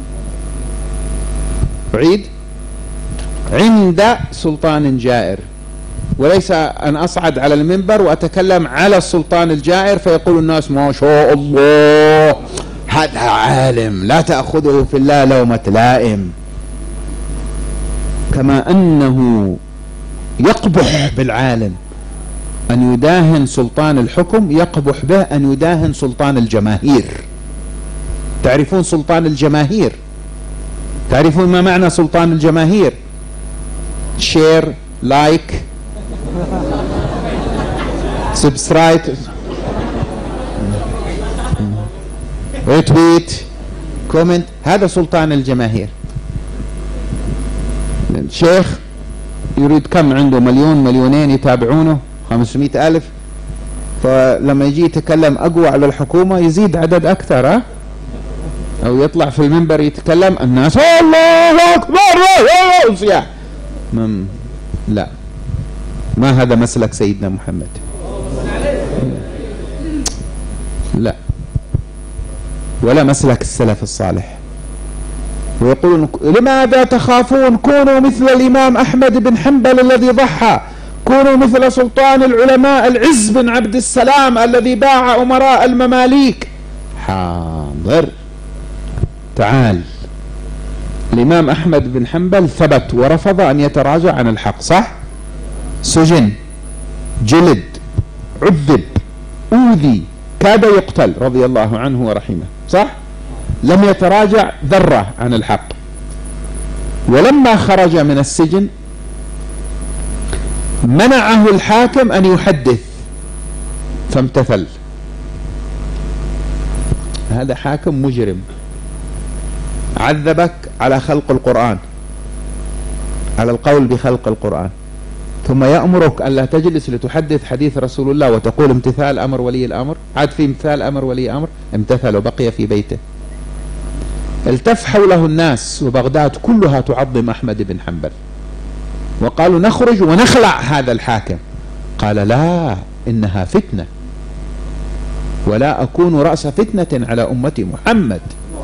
أعيد: عند سلطان جائر، وليس أن أصعد على المنبر وأتكلم على السلطان الجائر فيقول الناس: ما شاء الله هذا عالم، لا تأخذه في الله لومة لائم. كما أنه يقبح بالعالم أن يداهن سلطان الحكم، يقبح به أن يداهن سلطان الجماهير. تعرفون سلطان الجماهير؟ تعرفون ما معنى سلطان الجماهير؟ شير، لايك، سبسكرايب، ريتويت، كومنت. هذا سلطان الجماهير. الشيخ يريد كم عنده؟ 1,000,000 2,000,000 يتابعونه، 500,000. فلما يجي يتكلم أقوى على الحكومة يزيد عدد أكثر، ها؟ أو يطلع في المنبر يتكلم الناس الله أكبر صياح. لا، ما هذا مسلك سيدنا محمد. لا، ولا مسلك السلف الصالح. ويقولون: لماذا تخافون؟ كونوا مثل الإمام أحمد بن حنبل الذي ضحى، كونوا مثل سلطان العلماء العز بن عبد السلام الذي باع أمراء المماليك. حاضر، تعال. الإمام أحمد بن حنبل ثبت ورفض أن يتراجع عن الحق، صح؟ سجن، جلد، عذب، أوذي، كاد يقتل رضي الله عنه ورحمه، صح؟ لم يتراجع ذرة عن الحق. ولما خرج من السجن منعه الحاكم أن يحدث، فامتثل. هذا حاكم مجرم عذبك على خلق القرآن، على القول بخلق القرآن، ثم يأمرك ألا تجلس لتحدث حديث رسول الله وتقول امتثال أمر ولي الأمر. عاد في امتثال أمر ولي أمر؟ امتثل وبقي في بيته. التف حوله الناس وبغداد كلها تعظم أحمد بن حنبل، وقالوا نخرج ونخلع هذا الحاكم. قال لا، إنها فتنة ولا أكون رأس فتنة على أمة محمد.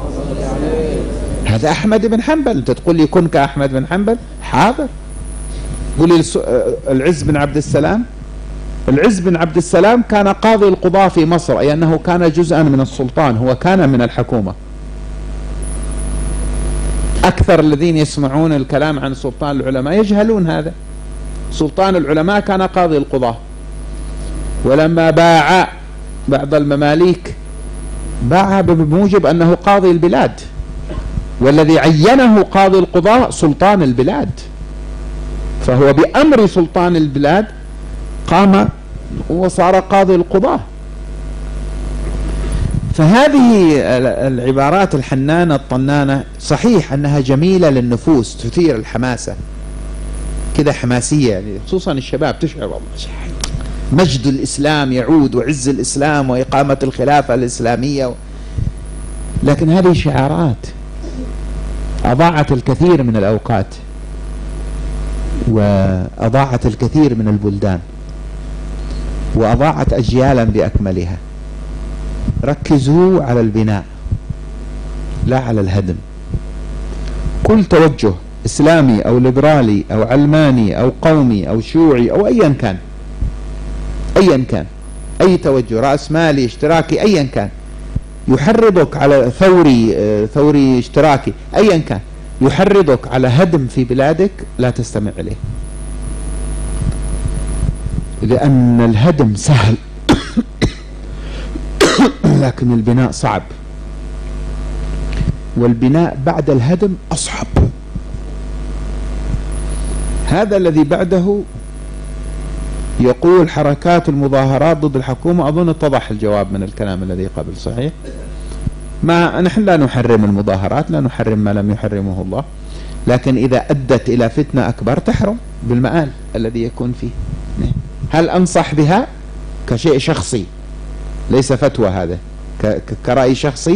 هذا أحمد بن حنبل، أنت تقول لي كن كأحمد بن حنبل؟ حاضر. قولي العز بن عبد السلام. العز بن عبد السلام كان قاضي القضاة في مصر، أي أنه كان جزءا من السلطان، هو كان من الحكومة. أكثر الذين يسمعون الكلام عن سلطان العلماء يجهلون هذا. سلطان العلماء كان قاضي القضاة، ولما باع بعض المماليك باعها بموجب أنه قاضي البلاد، والذي عينه قاضي القضاة سلطان البلاد، فهو بأمر سلطان البلاد قام وصار قاضي القضاة. فهذه العبارات الحنانة الطنانة صحيح أنها جميلة للنفوس، تثير الحماسة كذا، حماسية يعني، خصوصا الشباب تشعر والله مجد الإسلام يعود وعز الإسلام وإقامة الخلافة الإسلامية. لكن هذه شعارات أضاعت الكثير من الأوقات وأضاعت الكثير من البلدان وأضاعت أجيالا بأكملها. ركزوا على البناء لا على الهدم. كل توجه إسلامي أو ليبرالي أو علماني أو قومي أو شيوعي أو أيا كان، أيا كان أي توجه رأسمالي اشتراكي أيا كان، يحرضك على ثوري اشتراكي أيا كان، يحرضك على هدم في بلادك، لا تستمع إليه، لأن الهدم سهل لكن البناء صعب، والبناء بعد الهدم أصعب. هذا الذي بعده يقول حركات المظاهرات ضد الحكومة. أظن اتضح الجواب من الكلام الذي قبل، صحيح؟ ما نحن لا نحرم المظاهرات، لا نحرم ما لم يحرمه الله، لكن إذا أدت إلى فتنة أكبر تحرم بالمآل الذي يكون فيه. هل أنصح بها كشيء شخصي، ليس فتوى، هذا كرأي شخصي،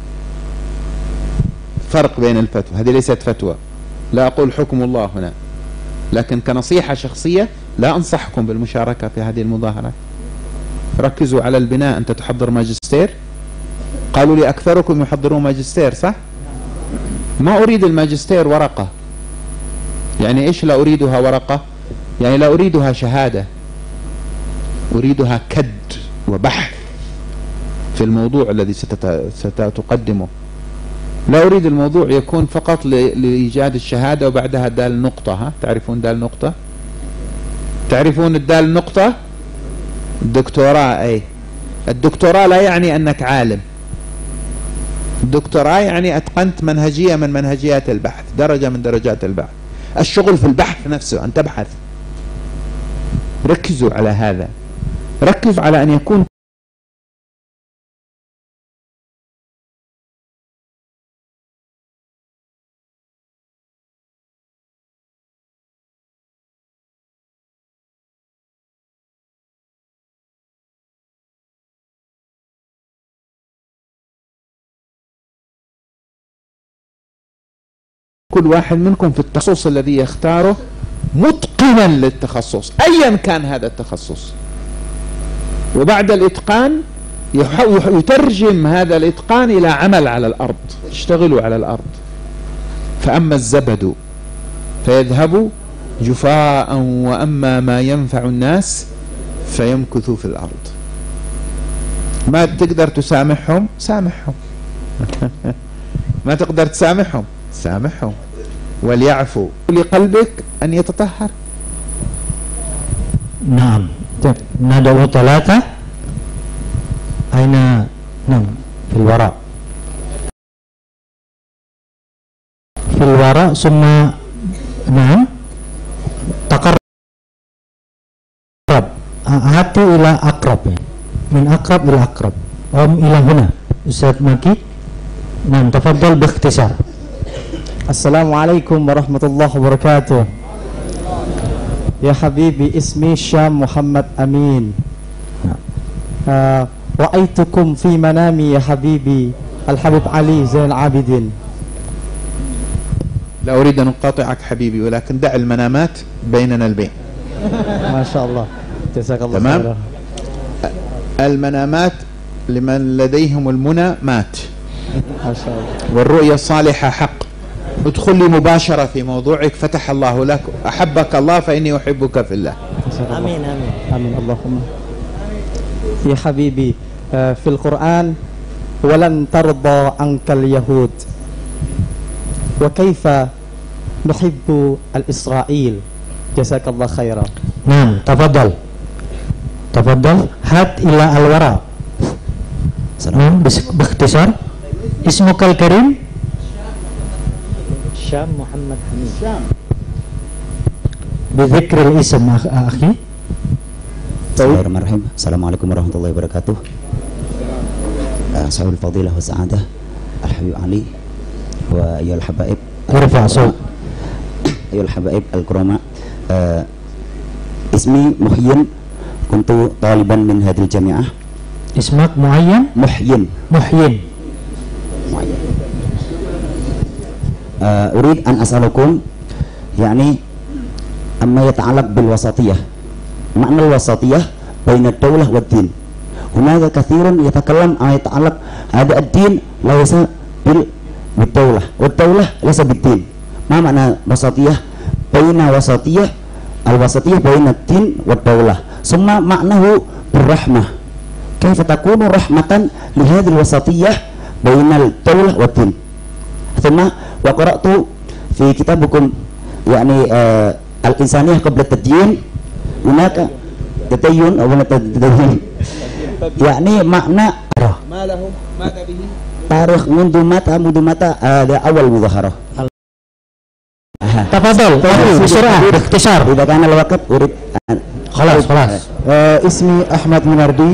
فرق بين الفتوى، هذه ليست فتوى، لا أقول حكم الله هنا، لكن كنصيحة شخصية لا أنصحكم بالمشاركة في هذه المظاهرات. ركزوا على البناء. أنت تحضر ماجستير، قالوا لي أكثركم يحضرون ماجستير، صح؟ ما أريد الماجستير ورقة. يعني إيش لا أريدها ورقة؟ يعني لا أريدها شهادة، أريدها كد وبحث في الموضوع الذي ستقدمه. لا أريد الموضوع يكون فقط لإيجاد الشهادة وبعدها دال نقطة. ها، تعرفون دال نقطة؟ تعرفون الدال نقطة؟ الدكتوراه. أي الدكتوراه لا يعني أنك عالم، الدكتوراه يعني أتقنت منهجية من منهجيات البحث، درجة من درجات البحث. الشغل في البحث نفسه، أن تبحث. ركزوا على هذا، ركز على أن يكون كل واحد منكم في التخصص الذي يختاره متقنا للتخصص أيا كان هذا التخصص، وبعد الإتقان يترجم هذا الإتقان إلى عمل على الأرض. اشتغلوا على الأرض. فأما الزبد فيذهب جفاء وأما ما ينفع الناس فيمكث في الأرض. ما تقدر تسامحهم، سامحهم. ما تقدر تسامحهم، سامحهم. وليعفوا، لقلبك أن يتطهر. نعم. ندعو ثلاثة. أين؟ نعم، في الوراء، في الوراء. ثم نعم، تقرب، هاتوا إلى أقرب. من أقرب إلى أقرب إلى هنا أستاذ مكي. نعم تفضل باختصار. السلام عليكم ورحمة الله وبركاته. يا حبيبي اسمي شام محمد أمين. رأيتكم في منامي يا حبيبي الحبيب علي زين العابدين. لا أريد أن أقاطعك حبيبي، ولكن دع المنامات بيننا البين. ما شاء الله جزاك الله تمام. خيرا. المنامات لمن لديهم المنى مات، ما شاء الله. والرؤيا الصالحة حق. ادخل لي مباشرة في موضوعك، فتح الله لك. أحبك الله فإني أحبك في الله. آمين آمين آمين اللهم. يا حبيبي في القرآن ولن ترضى عنك اليهود، وكيف نحب الإسرائيل. جزاك الله خيرا. نعم تفضل تفضل. هات إلى الوراء. نعم باختصار. اسمك الكريم؟ شام محمد حميد. بذكر الاسم أخي. Bismillahirrahmanirrahim. Assalamualaikum warahmatullahi wabarakatuh. Sahibul fadilah wa sa'adah Al-Habib Ali wa ayyuhal habaib. Ayyuhal habaib al-kurama. Ismi Muhyin, kuntu taliban min hadil jami'ah. Ismak Muayyan? Muhyin. Urid an as'alukum yani amma yata'allaq bil wasatiyah. معنى الوسطية بين الدولة والدين. هناك كثير يتكلم عن يتعلق هذا الدين ليس بالدولة والدولة ليس بالدين. ما معنى وسطية؟ بين وسطية، الوسطية بين الدين والدولة. ثم معناه بالرحمة، كيف تكون رحمة لهذه الوسطية بين الدولة والدين. ثم وقرأت في كتابكم يعني الإنسانية قبل التدين. هناك تدين أو تدين يعني معنى ما له ماذا به تاريخ منذ متى هذا أول مظاهرة. تفضل بسرعة باختصار إذا كان الوقت أريد خلاص. اسمي أحمد ويناردي.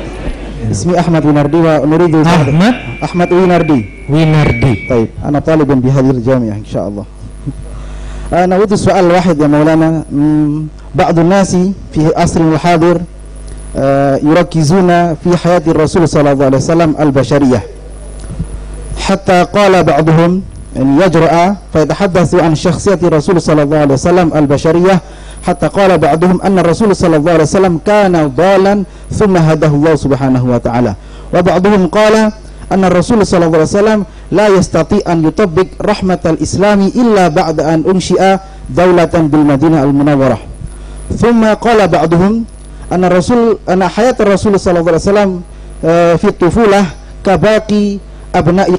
ونريد أحمد ويناردي. طيب أنا طالب بهذه الجامعة إن شاء الله. نود السؤال الواحد يا مولانا. بعض الناس في عصرنا الحاضر يركزون في حياة الرسول صلى الله عليه وسلم البشرية، حتى قال بعضهم أن يجرأ فيتحدث عن شخصية الرسول صلى الله عليه وسلم البشرية، حتى قال بعضهم أن الرسول صلى الله عليه وسلم كان ضالا ثم هداه الله سبحانه وتعالى. وبعضهم قال أن الرسول صلى الله عليه وسلم لا يستطيع أن يطبق رحمة الإسلام إلا بعد أن أنشئ دولة بالمدينة المنورة. ثم قال بعضهم أن حياة الرسول صلى الله عليه وسلم في الطفولة كباقي أبناء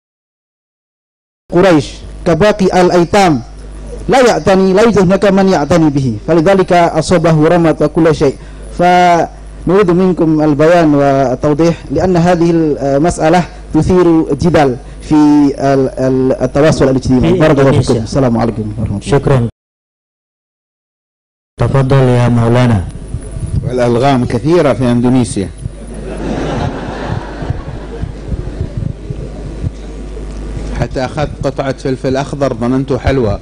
قريش، كباقي الأيتام، لا يوجد هناك من يعتني به، فلذلك أصابه رمد وكل شيء. فنريد منكم البيان والتوضيح، لأن هذه المسألة تثير جدال في التواصل الاجتماعي. بارك الله فيكم. السلام عليكم ورحمة الله. شكرا. تفضل يا مولانا. والألغام كثيرة في أندونيسيا. حتى أخذت قطعة فلفل أخضر ظننته حلوى.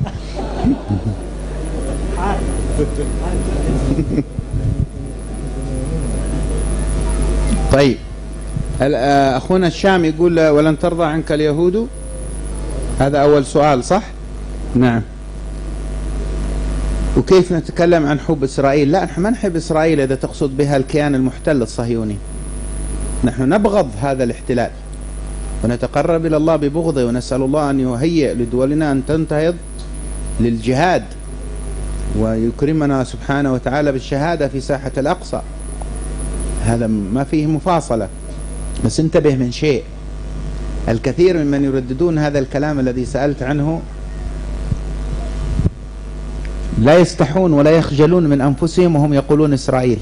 طيب أخونا الشام يقول ولن ترضى عنك اليهود. هذا أول سؤال صح؟ نعم. وكيف نتكلم عن حب إسرائيل؟ لا، نحن ما نحب إسرائيل إذا تقصد بها الكيان المحتل الصهيوني. نحن نبغض هذا الاحتلال ونتقرب إلى الله ببغضه، ونسأل الله أن يهيئ لدولنا أن تنتهض للجهاد ويكرمنا سبحانه وتعالى بالشهادة في ساحة الأقصى. هذا ما فيه مفاصلة. بس انتبه من شيء، الكثير ممن يرددون هذا الكلام الذي سألت عنه لا يستحون ولا يخجلون من أنفسهم وهم يقولون إسرائيل،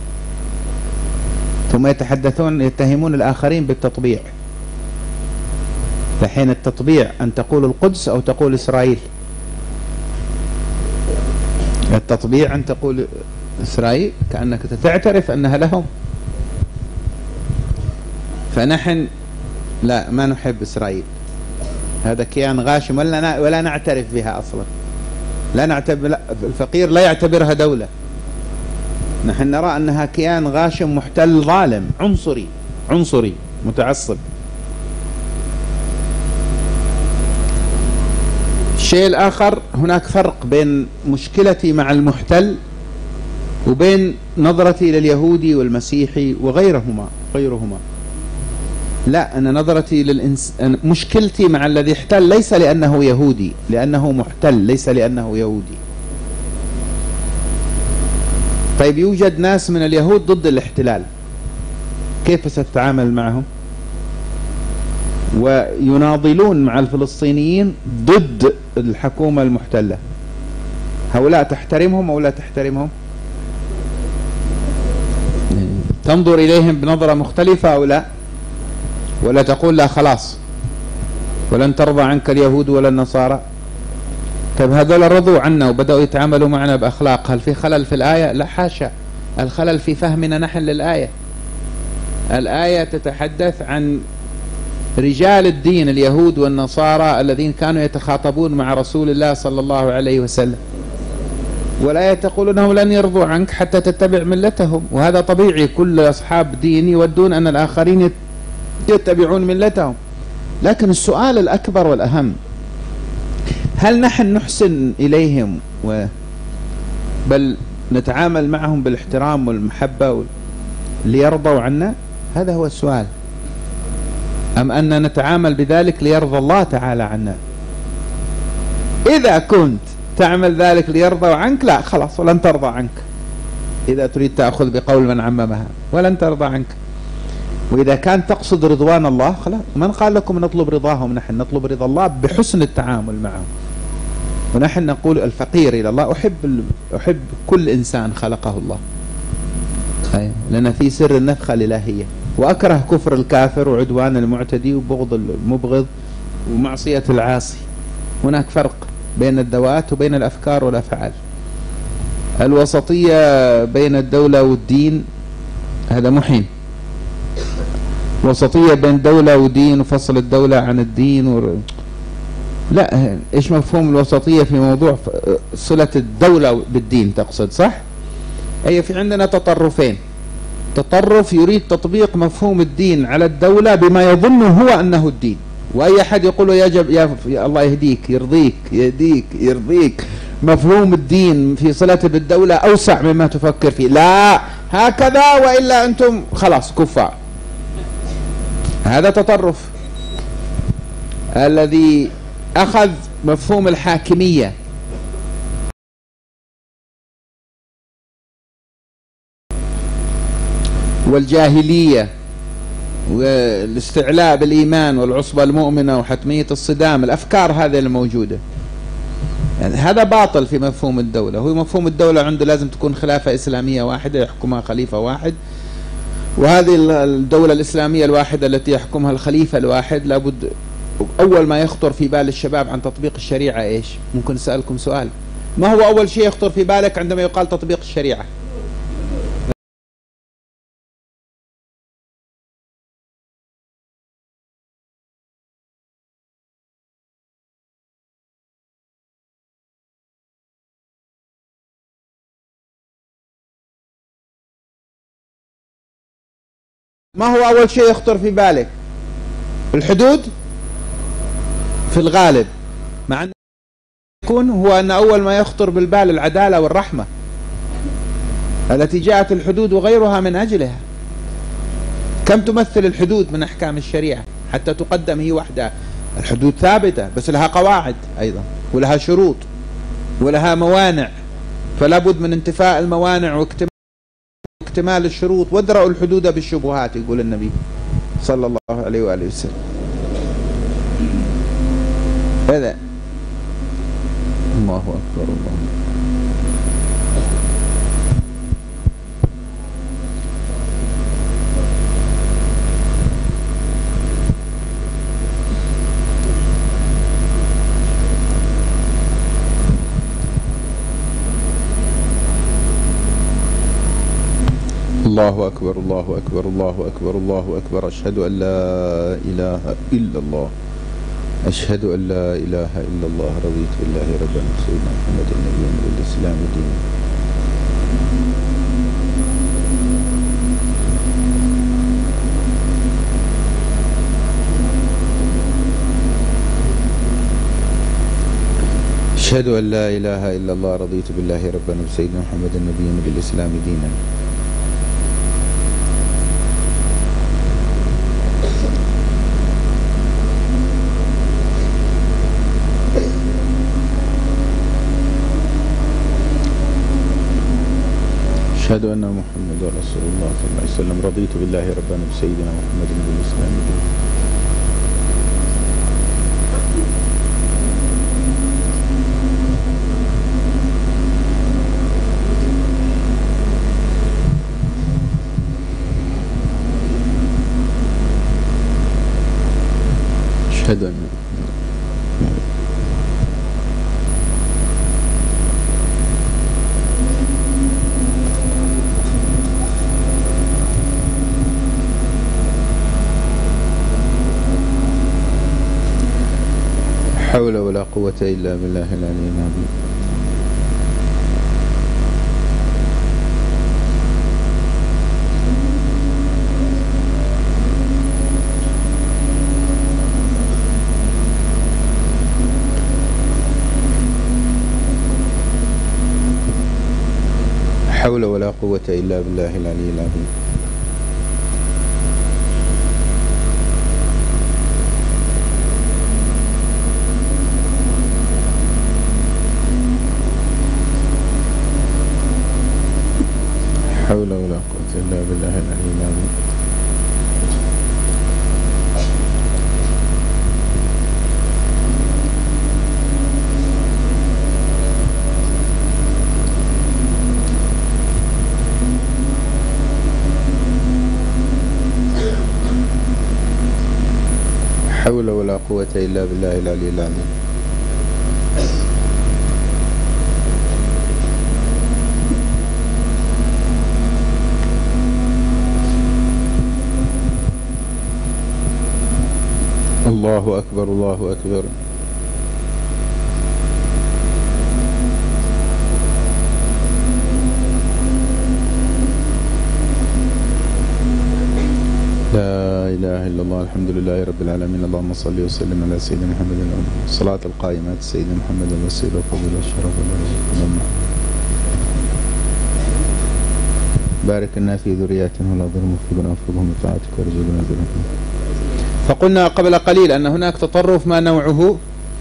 ثم يتهمون الآخرين بالتطبيع. فحين التطبيع أن تقول القدس أو تقول إسرائيل، التطبيع أن تقول إسرائيل كأنك تعترف أنها لهم. فنحن لا ما نحب إسرائيل، هذا كيان غاشم ولا نعترف بها أصلا، لا نعتبر، الفقير لا يعتبرها دولة. نحن نرى أنها كيان غاشم محتل ظالم عنصري متعصب. الشيء الآخر، هناك فرق بين مشكلتي مع المحتل وبين نظرتي لليهودي والمسيحي وغيرهما. لا، أنا نظرتي مشكلتي مع الذي احتل ليس لأنه يهودي، لأنه محتل، ليس لأنه يهودي. طيب يوجد ناس من اليهود ضد الاحتلال، كيف ستتعامل معهم؟ ويناضلون مع الفلسطينيين ضد الحكومة المحتلة، هؤلاء تحترمهم أو لا تحترمهم؟ تنظر إليهم بنظرة مختلفة أو لا؟ ولا تقول لا خلاص ولن ترضى عنك اليهود ولا النصارى؟ طيب هذول رضوا عنا وبدأوا يتعاملوا معنا بأخلاق، هل في خلل في الآية؟ لا حاشا، الخلل في فهمنا نحن للآية. الآية تتحدث عن رجال الدين اليهود والنصارى الذين كانوا يتخاطبون مع رسول الله صلى الله عليه وسلم، والآية تقول أنهم لن يرضوا عنك حتى تتبع ملتهم، وهذا طبيعي، كل أصحاب دين يودون أن الآخرين يتبعون ملتهم. لكن السؤال الأكبر والأهم، هل نحن نحسن إليهم بل نتعامل معهم بالاحترام والمحبة ليرضوا عنا؟ هذا هو السؤال. أم أن نتعامل بذلك ليرضى الله تعالى عنا؟ إذا كنت تعمل ذلك ليرضوا عنك، لا خلاص ولن ترضى عنك، إذا تريد تأخذ بقول من عممها ولن ترضى عنك. وإذا كان تقصد رضوان الله، خلاص، من قال لكم نطلب رضاهم؟ نحن نطلب رضا الله بحسن التعامل معهم. ونحن نقول الفقير إلى الله، أحب كل إنسان خلقه الله، لأن في سر النفخة الإلهية، وأكره كفر الكافر وعدوان المعتدي وبغض المبغض ومعصية العاصي. هناك فرق بين الذوات وبين الأفكار والأفعال. الوسطية بين الدولة والدين هذا محين، وسطية بين دولة ودين وفصل الدولة عن الدين لا، إيش مفهوم الوسطية في موضوع صلة الدولة بالدين تقصد، صح؟ أي في عندنا تطرفين، تطرف يريد تطبيق مفهوم الدين على الدولة بما يظن هو أنه الدين، وأي أحد يقول يا الله يهديك يرضيك مفهوم الدين في صلته بالدولة أوسع مما تفكر فيه، لا هكذا وإلا أنتم خلاص كفار. هذا تطرف. الذي أخذ مفهوم الحاكمية والجاهلية والاستعلاء بالإيمان والعصبة المؤمنة وحتمية الصدام، الأفكار هذه الموجودة، يعني هذا باطل في مفهوم الدولة. هو مفهوم الدولة عنده لازم تكون خلافة إسلامية واحدة يحكمها خليفة واحد، وهذه الدولة الإسلامية الواحدة التي يحكمها الخليفة الواحد لابد أول ما يخطر في بال الشباب عن تطبيق الشريعة إيش؟ ممكن أسألكم سؤال، ما هو أول شيء يخطر في بالك عندما يقال تطبيق الشريعة؟ ما هو أول شيء يخطر في بالك؟ الحدود في الغالب، مع أن يكون هو أن أول ما يخطر بالبال العدالة والرحمة التي جاءت الحدود وغيرها من أجلها. كم تمثل الحدود من أحكام الشريعة حتى تقدم هي وحدها؟ الحدود ثابتة بس لها قواعد أيضا ولها شروط ولها موانع، فلا بد من انتفاء الموانع واكتمال الشروط. وادرأوا الحدود بالشبهات يقول النبي صلى الله عليه وآله وسلم. هذا الله أكبر الله. الله أكبر الله أكبر الله أكبر الله أكبر أشهد أن لا إله إلا الله أشهد أن لا إله إلا الله رضيت بالله ربا سيدنا محمد النبي والإسلام دينا أشهد أن لا إله إلا الله رضيت بالله ربا وسيدنا محمد النبي وبالإسلام دينا أشهد أن محمد رسول الله صلى الله عليه وسلم رضيت بالله ربا وسيدنا محمد وبالإسلام دينا أشهد أن حول ولا قوة إلا بالله العلي العظيم حول ولا قوة إلا بالله العلي العظيم حول ولا قوة إلا بالله العلي العظيم حول ولا قوة إلا بالله العلي العظيم الله أكبر الله أكبر لا إله إلا الله الحمد لله رب العالمين اللهم صل وسلم على سيدنا محمد الصلاة القائمة سيدنا محمد الوسيلة وفضل الشرف والعزة بارك لنا في ذرياتنا ولا ظلم وفقنا وفقهم بطاعتك ورزقنا ذريتهم. فقلنا قبل قليل أن هناك تطرف ما نوعه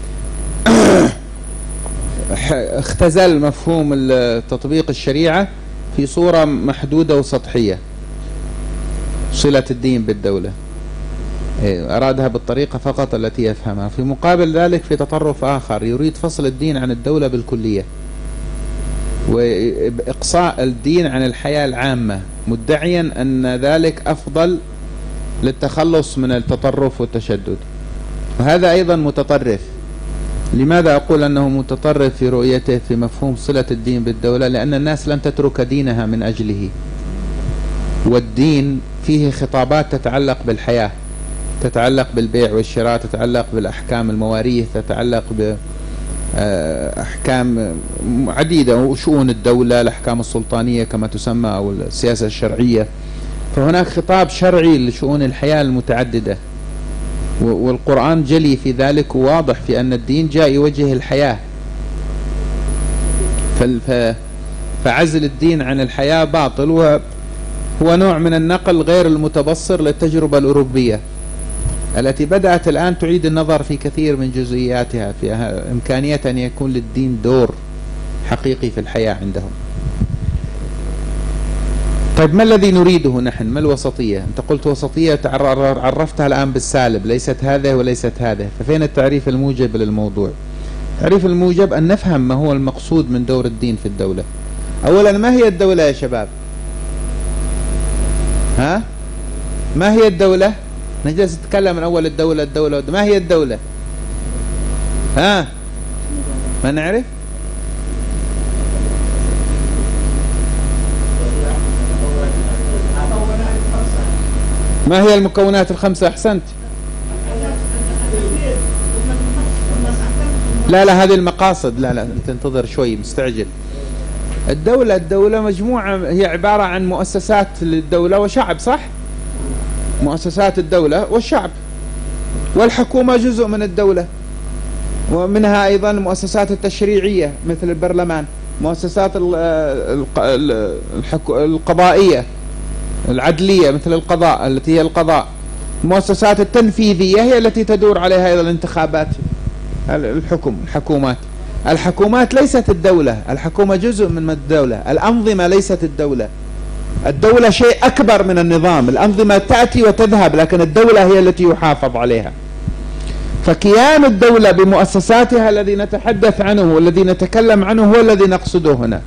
اختزل مفهوم تطبيق الشريعة في صورة محدودة وسطحية صلة الدين بالدولة أرادها بالطريقة فقط التي يفهمها. في مقابل ذلك في تطرف آخر يريد فصل الدين عن الدولة بالكلية وإقصاء الدين عن الحياة العامة مدعيا أن ذلك أفضل للتخلص من التطرف والتشدد وهذا أيضا متطرف. لماذا أقول أنه متطرف في رؤيته في مفهوم صلة الدين بالدولة؟ لأن الناس لن تترك دينها من أجله والدين فيه خطابات تتعلق بالحياة تتعلق بالبيع والشراء تتعلق بالأحكام المواريث تتعلق بأحكام عديدة وشؤون الدولة الأحكام السلطانية كما تسمى أو السياسة الشرعية. فهناك خطاب شرعي لشؤون الحياة المتعددة والقرآن جلي في ذلك وواضح في أن الدين جاء يوجه الحياة فعزل الدين عن الحياة باطل وهو نوع من النقل غير المتبصر للتجربة الأوروبية التي بدأت الآن تعيد النظر في كثير من جزئياتها في إمكانية أن يكون للدين دور حقيقي في الحياة عندهم. طيب ما الذي نريده نحن؟ ما الوسطية؟ أنت قلت وسطية عرفتها الآن بالسالب ليست هذا وليست هذا ففين التعريف الموجب للموضوع؟ التعريف الموجب أن نفهم ما هو المقصود من دور الدين في الدولة. أولا ما هي الدولة يا شباب؟ ها؟ ما هي الدولة؟ نجلس نتكلم من أول الدولة ما هي الدولة؟ ها؟ ما نعرف؟ ما هي المكونات الخمسة؟ أحسنت. لا هذه المقاصد. لا تنتظر شوي، مستعجل. الدولة مجموعة، هي عبارة عن مؤسسات للدولة وشعب، صح؟ مؤسسات الدولة والشعب، والحكومة جزء من الدولة، ومنها أيضا المؤسسات التشريعية مثل البرلمان، مؤسسات القضائية العدلية مثل القضاء التي هي القضاء، المؤسسات التنفيذية هي التي تدور عليها أيضا الانتخابات، الحكومات ليست الدولة، الحكومة جزء من الدولة، الأنظمة ليست الدولة شيء أكبر من النظام، الأنظمة تأتي وتذهب، لكن الدولة هي التي يحافظ عليها. فكيان الدولة بمؤسساتها الذي نتحدث عنه والذي نتكلم عنه هو الذي نقصده هنا.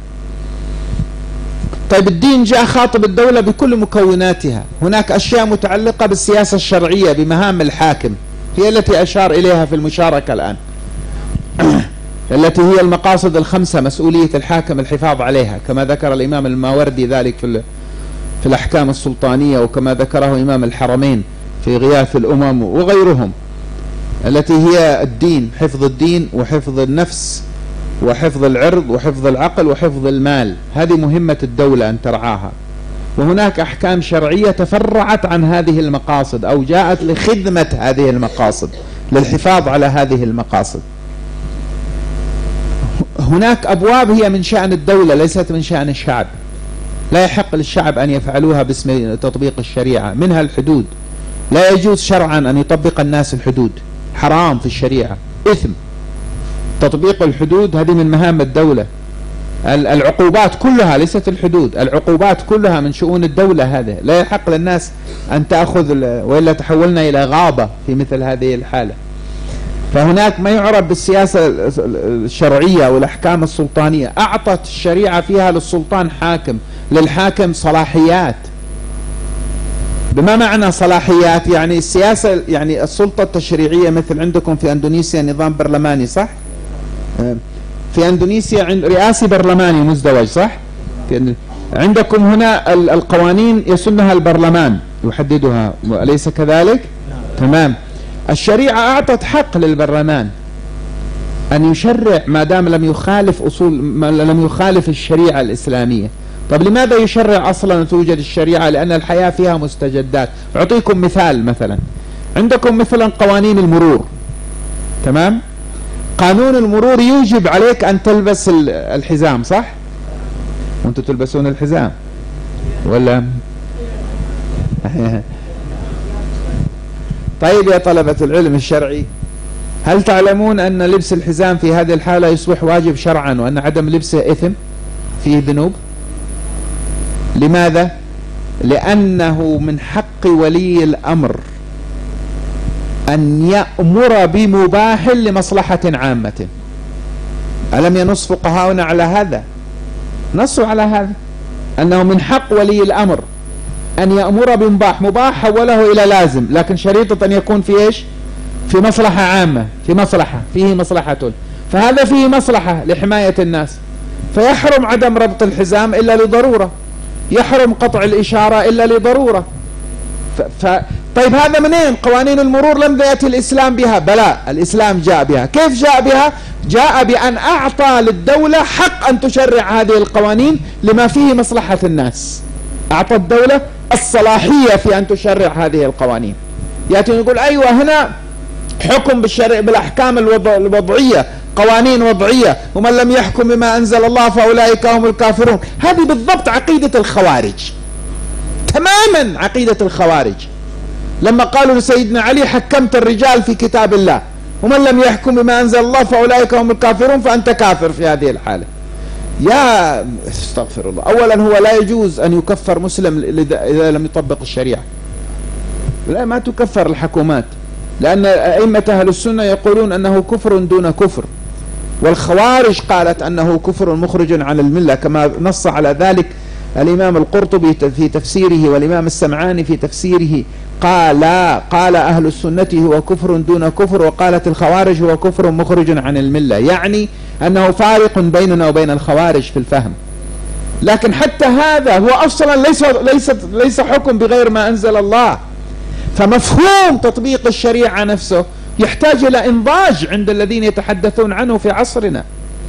طيب الدين جاء خاطب الدولة بكل مكوناتها. هناك أشياء متعلقة بالسياسة الشرعية بمهام الحاكم، هي التي أشار إليها في المشاركة الآن، التي هي المقاصد الخمسة، مسؤولية الحاكم الحفاظ عليها، كما ذكر الإمام الماوردي ذلك في الأحكام السلطانية، وكما ذكره إمام الحرمين في غياث الأمم وغيرهم، التي هي الدين، حفظ الدين وحفظ النفس وحفظ العرض وحفظ العقل وحفظ المال. هذه مهمة الدولة أن ترعاها. وهناك أحكام شرعية تفرعت عن هذه المقاصد أو جاءت لخدمة هذه المقاصد، للحفاظ على هذه المقاصد. هناك أبواب هي من شأن الدولة ليست من شأن الشعب، لا يحق للشعب أن يفعلوها باسم تطبيق الشريعة. منها الحدود، لا يجوز شرعا أن يطبق الناس الحدود، حرام في الشريعة، إثم. تطبيق الحدود هذه من مهام الدولة. العقوبات كلها، ليست الحدود، العقوبات كلها من شؤون الدولة. هذا لا يحق للناس أن تأخذ، وإلا تحولنا إلى غابة في مثل هذه الحالة. فهناك ما يعرف بالسياسة الشرعية والأحكام السلطانية، أعطت الشريعة فيها للسلطان حاكم، للحاكم صلاحيات. بما معنى صلاحيات؟ يعني السياسة، يعني السلطة التشريعية، مثل عندكم في أندونيسيا نظام برلماني، صح؟ في أندونيسيا رئاسي برلماني مزدوج، صح؟ عندكم هنا القوانين يسنها البرلمان يحددها، أليس كذلك؟ تمام. الشريعة أعطت حق للبرلمان أن يشرع ما دام لم يخالف الشريعة الإسلامية. طب لماذا يشرع أصلا توجد الشريعة؟ لأن الحياة فيها مستجدات. أعطيكم مثال، مثلا عندكم مثلا قوانين المرور، تمام؟ قانون المرور يوجب عليك أن تلبس الحزام، صح؟ وأنتم تلبسون الحزام ولا؟ طيب يا طلبة العلم الشرعي، هل تعلمون أن لبس الحزام في هذه الحالة يصبح واجب شرعا، وأن عدم لبسه إثم فيه ذنوب؟ لماذا؟ لأنه من حق ولي الأمر أن يأمر بمباح لمصلحة عامة. ألم ينص فقهاؤنا على هذا؟ نصوا على هذا، أنه من حق ولي الأمر أن يأمر بمباح، مباح حوله إلى لازم، لكن شريطة أن يكون في إيش؟ في مصلحة عامة، في مصلحة، فيه مصلحة، فهذا فيه مصلحة لحماية الناس، فيحرم عدم ربط الحزام إلا لضرورة، يحرم قطع الإشارة إلا لضرورة. طيب هذا منين؟ قوانين المرور لم يأتي الإسلام بها، بلى الإسلام جاء بها. كيف جاء بها؟ جاء بأن أعطى للدولة حق أن تشرع هذه القوانين لما فيه مصلحة الناس. أعطى الدولة الصلاحية في أن تشرع هذه القوانين. يأتي يقول أيوة هنا حكم بالشرع بالأحكام الوضعية، قوانين وضعية، ومن لم يحكم بما أنزل الله فأولئك هم الكافرون. هذه بالضبط عقيدة الخوارج، تماما عقيدة الخوارج، لما قالوا لسيدنا علي حكمت الرجال في كتاب الله، ومن لم يحكم بما أنزل الله فأولئك هم الكافرون، فأنت كافر في هذه الحالة. يا استغفر الله. أولا هو لا يجوز أن يكفر مسلم إذا لم يطبق الشريعة، لا، ما تكفر الحكومات، لأن أئمة أهل السنة يقولون أنه كفر دون كفر، والخوارج قالت أنه كفر مخرج عن الملة، كما نص على ذلك الإمام القرطبي في تفسيره والإمام السمعاني في تفسيره. قال أهل السنة هو كفر دون كفر، وقالت الخوارج هو كفر مخرج عن الملة، يعني أنه فارق بيننا وبين الخوارج في الفهم. لكن حتى هذا هو أصلا ليس حكم بغير ما أنزل الله، فمفهوم تطبيق الشريعة نفسه يحتاج إلى إنضاج عند الذين يتحدثون عنه في عصرنا.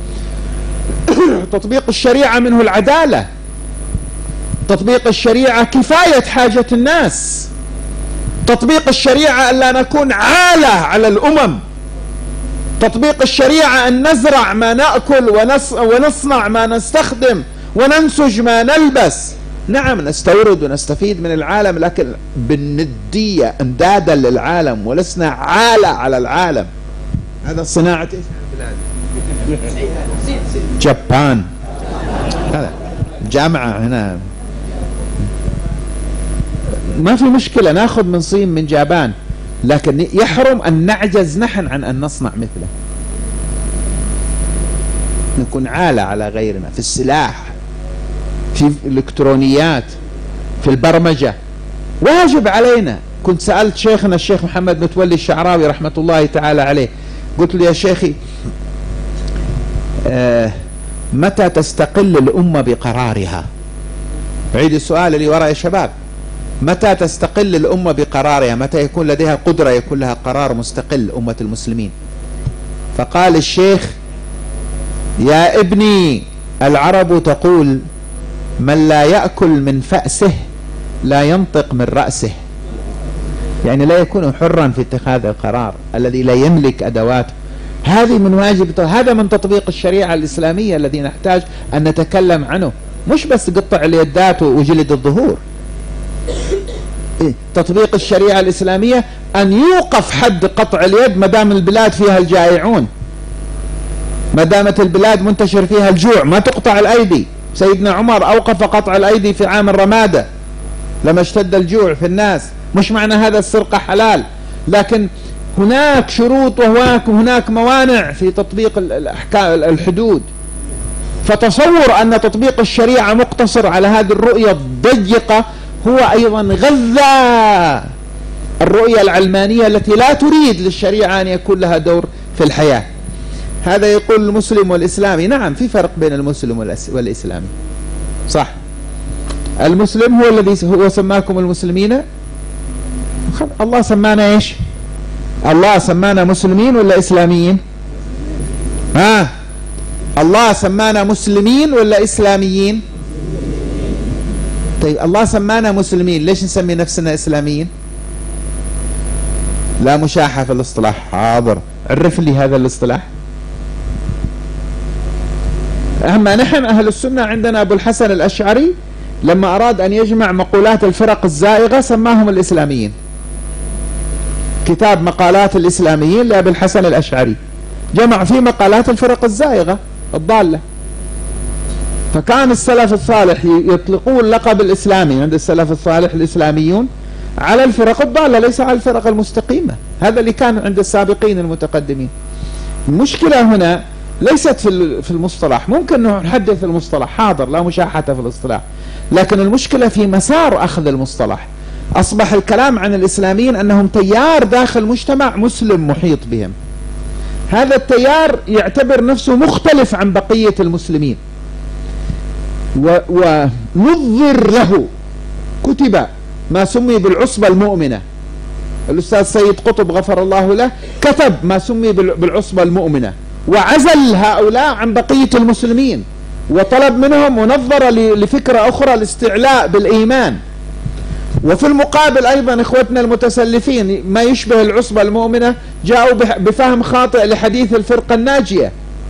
تطبيق الشريعة منه العدالة، تطبيق الشريعة كفاية حاجة الناس، تطبيق الشريعة أن لا نكون عالة على الأمم، تطبيق الشريعة أن نزرع ما نأكل ونصنع ما نستخدم وننسج ما نلبس. نعم نستورد ونستفيد من العالم، لكن بالندية امدادا للعالم، ولسنا عالة على العالم. هذا صناعة جابان، هذا جامعة هنا، ما في مشكلة ناخذ من صين من جابان، لكن يحرم أن نعجز نحن عن أن نصنع مثله. نكون عالة على غيرنا في السلاح، في الإلكترونيات، في البرمجة. واجب علينا. كنت سألت شيخنا الشيخ محمد متولي الشعراوي رحمة الله تعالى عليه، قلت له يا شيخي متى تستقل الأمة بقرارها؟ عيد السؤال اللي وراء يا شباب. متى تستقل الأمة بقرارها؟ متى يكون لديها قدرة يكون لها قرار مستقل أمة المسلمين؟ فقال الشيخ يا ابني العرب تقول من لا يأكل من فأسه لا ينطق من رأسه، يعني لا يكون حرا في اتخاذ القرار الذي لا يملك أدواته. هذه من واجب، هذا من تطبيق الشريعة الإسلامية الذي نحتاج أن نتكلم عنه، مش بس قطع اليدات وجلد الظهور. تطبيق الشريعة الإسلامية أن يوقف حد قطع اليد ما دام البلاد فيها الجائعون، ما دامت البلاد منتشر فيها الجوع، ما تقطع الأيدي. سيدنا عمر أوقف قطع الأيدي في عام الرمادة لما اشتد الجوع في الناس. مش معنى هذا السرقة حلال، لكن هناك شروط وهناك موانع في تطبيق الأحكام الحدود. فتصور أن تطبيق الشريعة مقتصر على هذه الرؤية الضيقة هو أيضا غذى الرؤية العلمانية التي لا تريد للشريعة أن يكون لها دور في الحياة. هذا يقول المسلم والإسلامي. نعم في فرق بين المسلم والإسلامي، صح. المسلم هو الذي هو سماكم المسلمين. الله سمانا ايش؟ الله سمانا مسلمين ولا إسلاميين؟ الله سمانا مسلمين ولا إسلاميين؟ طيب الله سمانا مسلمين، ليش نسمي نفسنا إسلاميين؟ لا مشاحة في الاصطلاح. حاضر، عرف لي هذا الاصطلاح. أما نحن أهل السنة عندنا أبو الحسن الأشعري لما أراد أن يجمع مقولات الفرق الزائغة سماهم الإسلاميين. كتاب مقالات الإسلاميين لأبي الحسن الأشعري جمع فيه مقالات الفرق الزائغة الضالة. فكان السلف الصالح يطلقون لقب الإسلامي عند السلف الصالح الإسلاميون على الفرق الضالة ليس على الفرق المستقيمة. هذا اللي كان عند السابقين المتقدمين. المشكلة هنا ليست في المصطلح، ممكن نحدث المصطلح، حاضر، لا مشاحة في الاصطلاح، لكن المشكلة في مسار أخذ المصطلح. أصبح الكلام عن الإسلاميين أنهم تيار داخل مجتمع مسلم محيط بهم. هذا التيار يعتبر نفسه مختلف عن بقية المسلمين، ونظر له كتب ما سمي بالعصبة المؤمنة. الأستاذ سيد قطب غفر الله له كتب ما سمي بالعصبة المؤمنة، وعزل هؤلاء عن بقية المسلمين وطلب منهم ونظر لفكرة أخرى الاستعلاء بالإيمان. وفي المقابل أيضا إخوتنا المتسلفين ما يشبه العصبة المؤمنة جاءوا بفهم خاطئ لحديث الفرقة الناجية.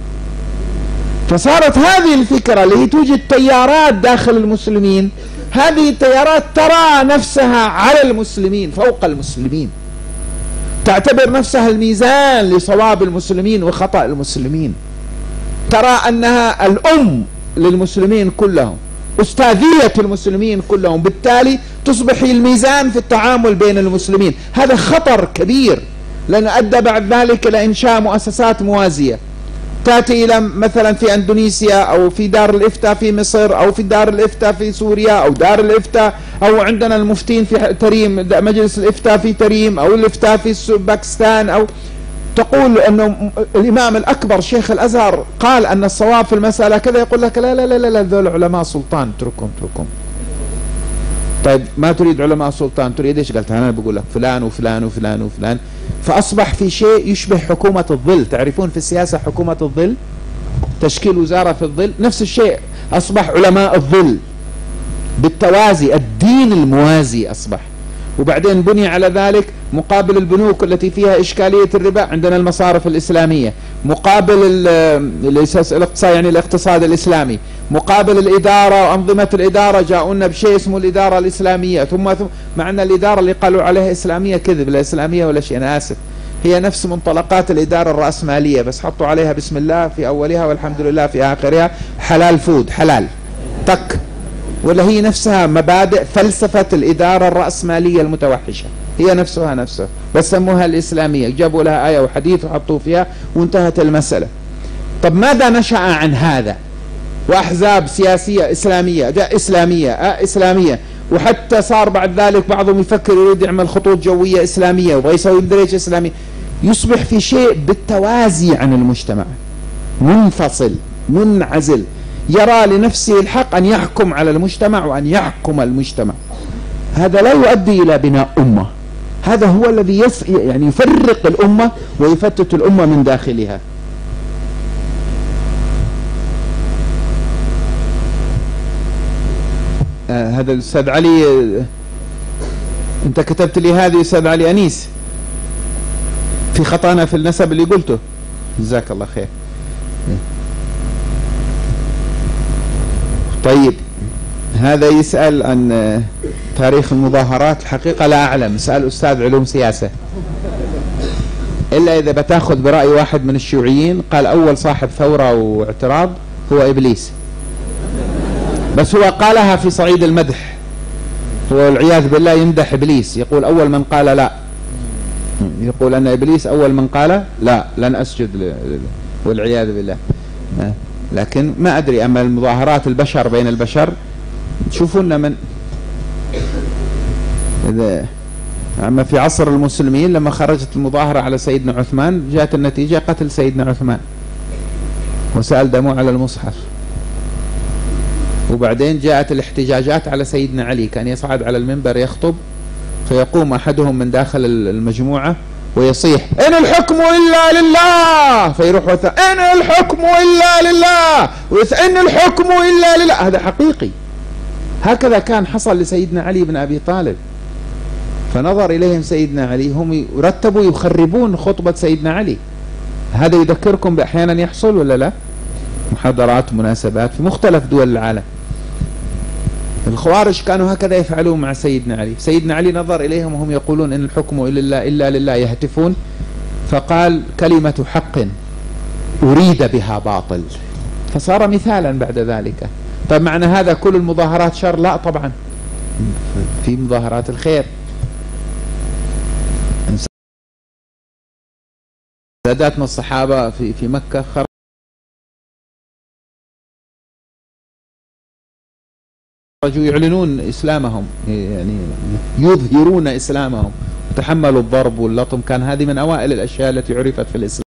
فصارت هذه الفكرة اللي هي توجد تيارات داخل المسلمين، هذه التيارات ترى نفسها على المسلمين فوق المسلمين، تعتبر نفسها الميزان لصواب المسلمين وخطأ المسلمين، ترى أنها الأم للمسلمين كلهم، أستاذية المسلمين كلهم، بالتالي تصبح الميزان في التعامل بين المسلمين. هذا خطر كبير، لأنه أدى بعد ذلك إلى إنشاء مؤسسات موازية تأتي إلى مثلا في أندونيسيا أو في دار الإفتاء في مصر أو في دار الإفتاء في سوريا أو دار الإفتاء أو عندنا المفتين في تريم مجلس الإفتاء في تريم أو الإفتاء في باكستان، أو تقول أنه الإمام الأكبر شيخ الأزهر قال أن الصواب في المسألة كذا، يقول لك لا لا لا لا ذول علماء سلطان اتركهم. طيب ما تريد علماء سلطان، تريد ايش؟ قلت أنا بقول لك فلان وفلان وفلان وفلان. فأصبح في شيء يشبه حكومة الظل. تعرفون في السياسة حكومة الظل، تشكيل وزارة في الظل، نفس الشيء. أصبح علماء الظل بالتوازي، الدين الموازي أصبح. وبعدين بني على ذلك مقابل البنوك التي فيها إشكالية الربا عندنا المصارف الإسلامية، مقابل الاقتصاد يعني الاقتصاد الإسلامي، مقابل الإدارة وأنظمة الإدارة جاءونا بشيء اسمه الإدارة الإسلامية، ثم مع أن الإدارة اللي قالوا عليها إسلامية كذب، لا إسلامية ولا شيء، أنا آسف، هي نفس منطلقات الإدارة الرأسمالية بس حطوا عليها بسم الله في أولها والحمد لله في آخرها، حلال فود، حلال تك، ولا هي نفسها مبادئ فلسفة الإدارة الرأسمالية المتوحشة، هي نفسها بس سموها الإسلامية، جابوا لها آية وحديث وحطوا فيها وانتهت المسألة. طب ماذا نشأ عن هذا؟ وأحزاب سياسية إسلامية جاء إسلامية وحتى صار بعد ذلك بعضهم يفكر يريد يعمل خطوط جوية إسلامية ويبغى يسوي مدريش إسلامي، يصبح في شيء بالتوازي عن المجتمع، منفصل منعزل، يرى لنفسه الحق أن يحكم على المجتمع وأن يحكم المجتمع. هذا لا يؤدي إلى بناء أمة، هذا هو الذي يعني يفرق الأمة ويفتت الأمة من داخلها. هذا الأستاذ علي، أنت كتبت لي هذه أستاذ علي أنيس في خطأنا في النسب اللي قلته، جزاك الله خير. طيب هذا يسأل عن تاريخ المظاهرات، الحقيقة لا أعلم، سأل أستاذ علوم سياسة، إلا إذا بتاخذ برأي واحد من الشيوعيين قال أول صاحب ثورة واعتراض هو إبليس، بس هو قالها في صعيد المدح، هو والعياذ بالله يمدح إبليس، يقول أول من قال لا، يقول أن إبليس أول من قال لا لن أسجد والعياذ بالله. لكن ما أدري، أما المظاهرات البشر بين البشر تشوفون من إذا أما في عصر المسلمين لما خرجت المظاهرة على سيدنا عثمان جاءت النتيجة قتل سيدنا عثمان وسأل دموع على المصحف. وبعدين جاءت الاحتجاجات على سيدنا علي، كان يصعد على المنبر يخطب فيقوم أحدهم من داخل المجموعة ويصيح إن الحكم إلا لله، فيروح إن الحكم إلا لله، إن الحكم إلا لله. هذا حقيقي، هكذا كان حصل لسيدنا علي بن أبي طالب، فنظر إليهم سيدنا علي، هم يرتبوا يخربون خطبة سيدنا علي. هذا يذكركم بأحيانا يحصل ولا لا؟ محاضرات مناسبات في مختلف دول العالم. الخوارج كانوا هكذا يفعلون مع سيدنا علي، سيدنا علي نظر إليهم وهم يقولون إن الحكم إلا لله يهتفون، فقال كلمة حق أريد بها باطل، فصار مثالا بعد ذلك. طيب معنى هذا كل المظاهرات شر؟ لا طبعا، في مظاهرات الخير. ساداتنا الصحابة في مكة خرجوا يعلنون إسلامهم، يعني يظهرون إسلامهم، وتحملوا الضرب واللطم، كان هذه من أوائل الأشياء التي عرفت في الإسلام.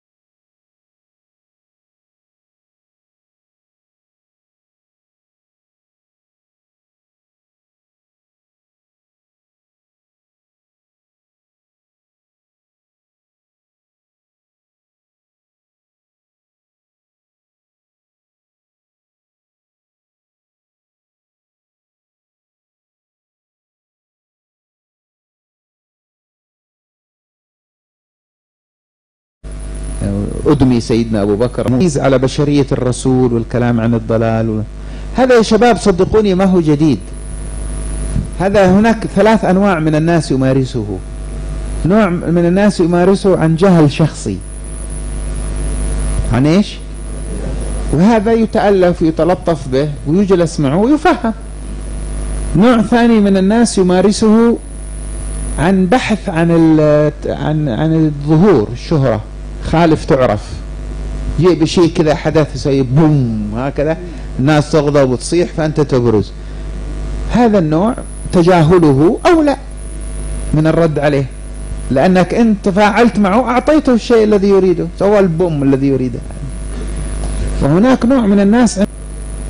أدمي سيدنا أبو بكر ركيز على بشرية الرسول والكلام عن الضلال هذا يا شباب صدقوني ما هو جديد. هذا هناك 3 أنواع من الناس يمارسه. نوع من الناس يمارسه عن جهل شخصي، عن إيش؟ وهذا يتألف ويتلطف به ويجلس معه ويفهم. نوع ثاني من الناس يمارسه عن بحث عن الظهور، الشهرة، خالف تعرف، جيب شيء كذا حدث يسوي بوم هكذا الناس تغضب وتصيح فأنت تبرز. هذا النوع تجاهله أولى من الرد عليه، لأنك أنت تفاعلت معه أعطيته الشيء الذي يريده، سوى البوم الذي يريده. وهناك نوع من الناس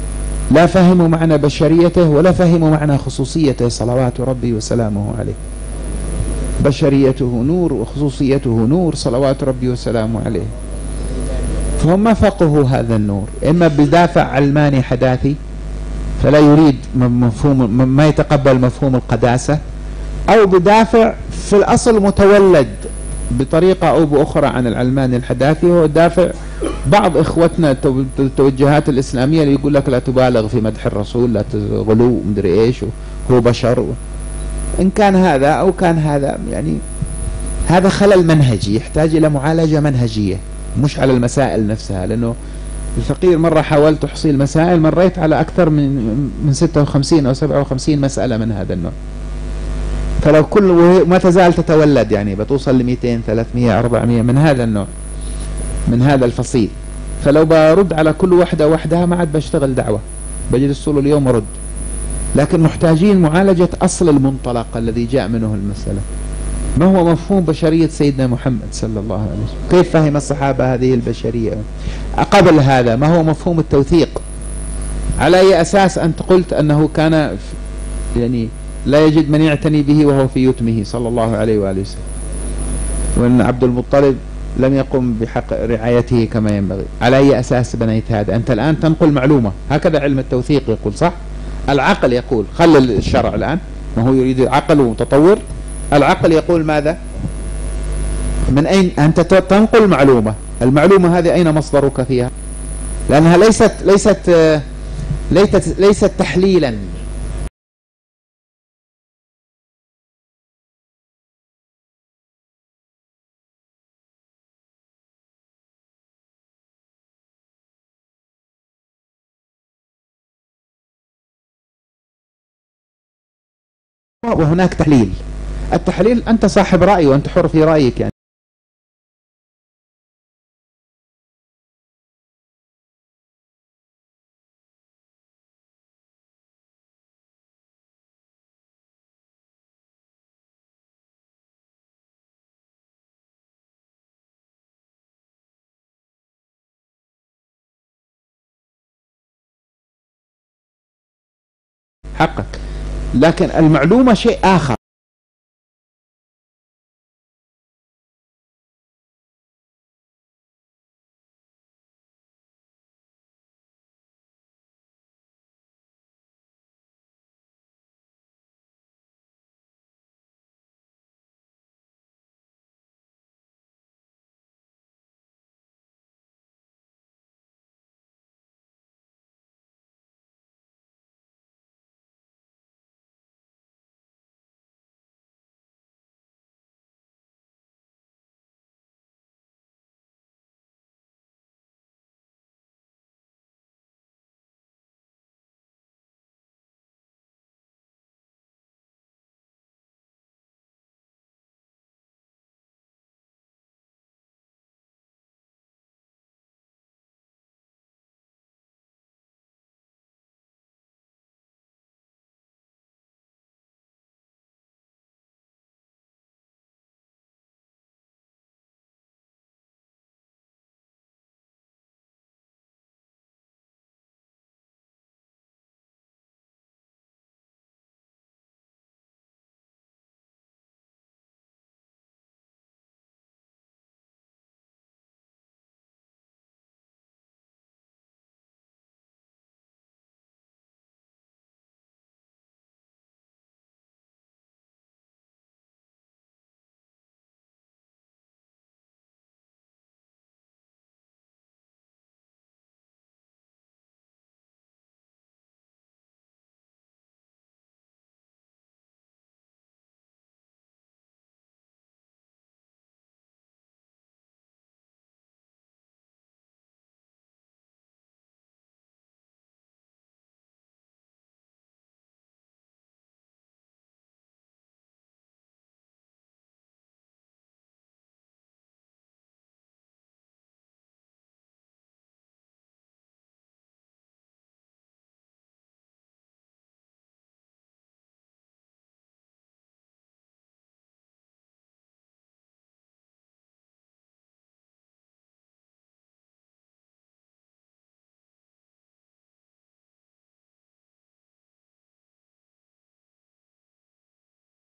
لا فهموا معنى بشريته ولا فهموا معنى خصوصيته صلوات ربي وسلامه عليه. بشريته نور وخصوصيته نور صلوات ربي وسلامه عليه. فهم ما فقهوا هذا النور، إما بدافع علماني حداثي فلا يريد مفهوم، ما يتقبل مفهوم القداسة، أو بدافع في الأصل متولد بطريقة أو بأخرى عن العلماني الحداثي، هو دافع بعض إخوتنا التوجهات الإسلامية اللي يقول لك لا تبالغ في مدح الرسول، لا تغلو مدري إيش، هو بشر. إن كان هذا أو كان هذا، يعني هذا خلل منهجي يحتاج إلى معالجة منهجية مش على المسائل نفسها. لأنه الفقير مرة حاولت تحصيل مسائل، مريت على أكثر من 56 أو 57 مسألة من هذا النوع. فلو كل ما تزال تتولد، يعني بتوصل ل 200 300 400 من هذا النوع، من هذا الفصيل. فلو برد على كل وحدة وحدها ما عاد بشتغل دعوة، بجلس طول اليوم ورد. لكن محتاجين معالجة أصل المنطلق الذي جاء منه المسألة. ما هو مفهوم بشرية سيدنا محمد صلى الله عليه وسلم؟ كيف فهم الصحابة هذه البشرية؟ قبل هذا ما هو مفهوم التوثيق؟ على أي أساس أنت قلت أنه كان يعني لا يجد من يعتني به وهو في يتمه صلى الله عليه وآله وسلم، وأن عبد المطلب لم يقم بحق رعايته كما ينبغي؟ على أي أساس بنيت هذا؟ أنت الآن تنقل معلومة، هكذا علم التوثيق يقول، صح؟ العقل يقول، خلي الشرع الآن، ما هو يريد عقل ومتطور. العقل يقول ماذا؟ من أين أنت تنقل معلومة؟ المعلومة هذه أين مصدرك فيها؟ لأنها ليست تحليلا. وهناك تحليل. التحليل أنت صاحب رأي وأنت حر في رأيك يعني. حقك، لكن المعلومة شيء آخر.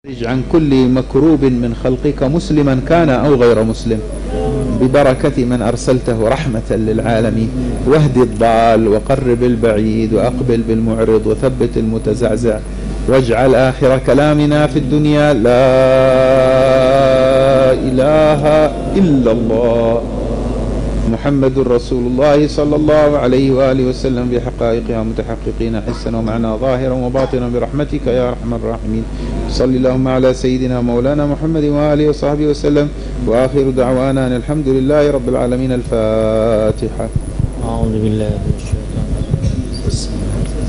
عن كل مكروب من خلقك مسلما كان أو غير مسلم ببركة من أرسلته رحمة للعالمين. واهد الضال وقرب البعيد وأقبل بالمعرض وثبت المتزعزع، واجعل آخر كلامنا في الدنيا لا إله إلا الله محمد رسول الله صلى الله عليه وآله وسلم بحقائقها متحققين حسا ومعنى ظاهرا وباطنا برحمتك يا أرحم الراحمين. صل اللهم على سيدنا مولانا محمد وآله وصحبه وسلم، وآخر دعوانا أن الحمد لله رب العالمين. الفاتحة. أعوذ بالله من الشيطان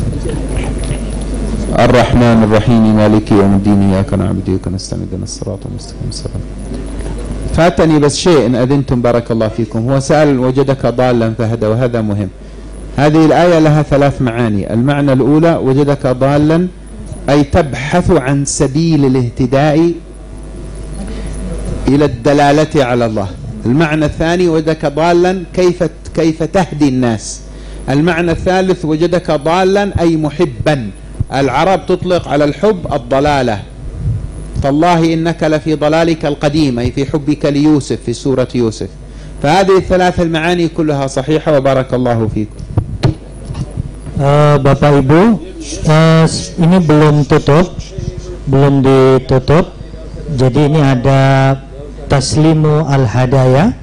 الرحمن الرحيم مالك يوم الدين إياك نعبد وإياك نستعين اهدنا الصراط المستقيم صراط. فاتني بس شيء إن أذنتم بارك الله فيكم. هو سأل وجدك ضالا فهدى، وهذا مهم. هذه الآية لها 3 معاني. المعنى الأولى وجدك ضالا أي تبحث عن سبيل الاهتداء إلى الدلالة على الله. المعنى الثاني وجدك ضالا كيف تهدي الناس. المعنى الثالث وجدك ضالا أي محبا. العرب تطلق على الحب الضلالة. تالله إنك لفي ضلالك القديم أي في حبك ليوسف في سورة يوسف. فهذه ال3 المعاني كلها صحيحة وبارك الله فيكم. Bapak Ibu, ini belum ditutup. Jadi ini ada taslimu al-hadaya.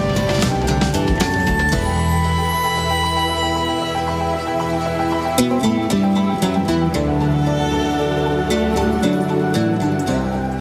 Thank you.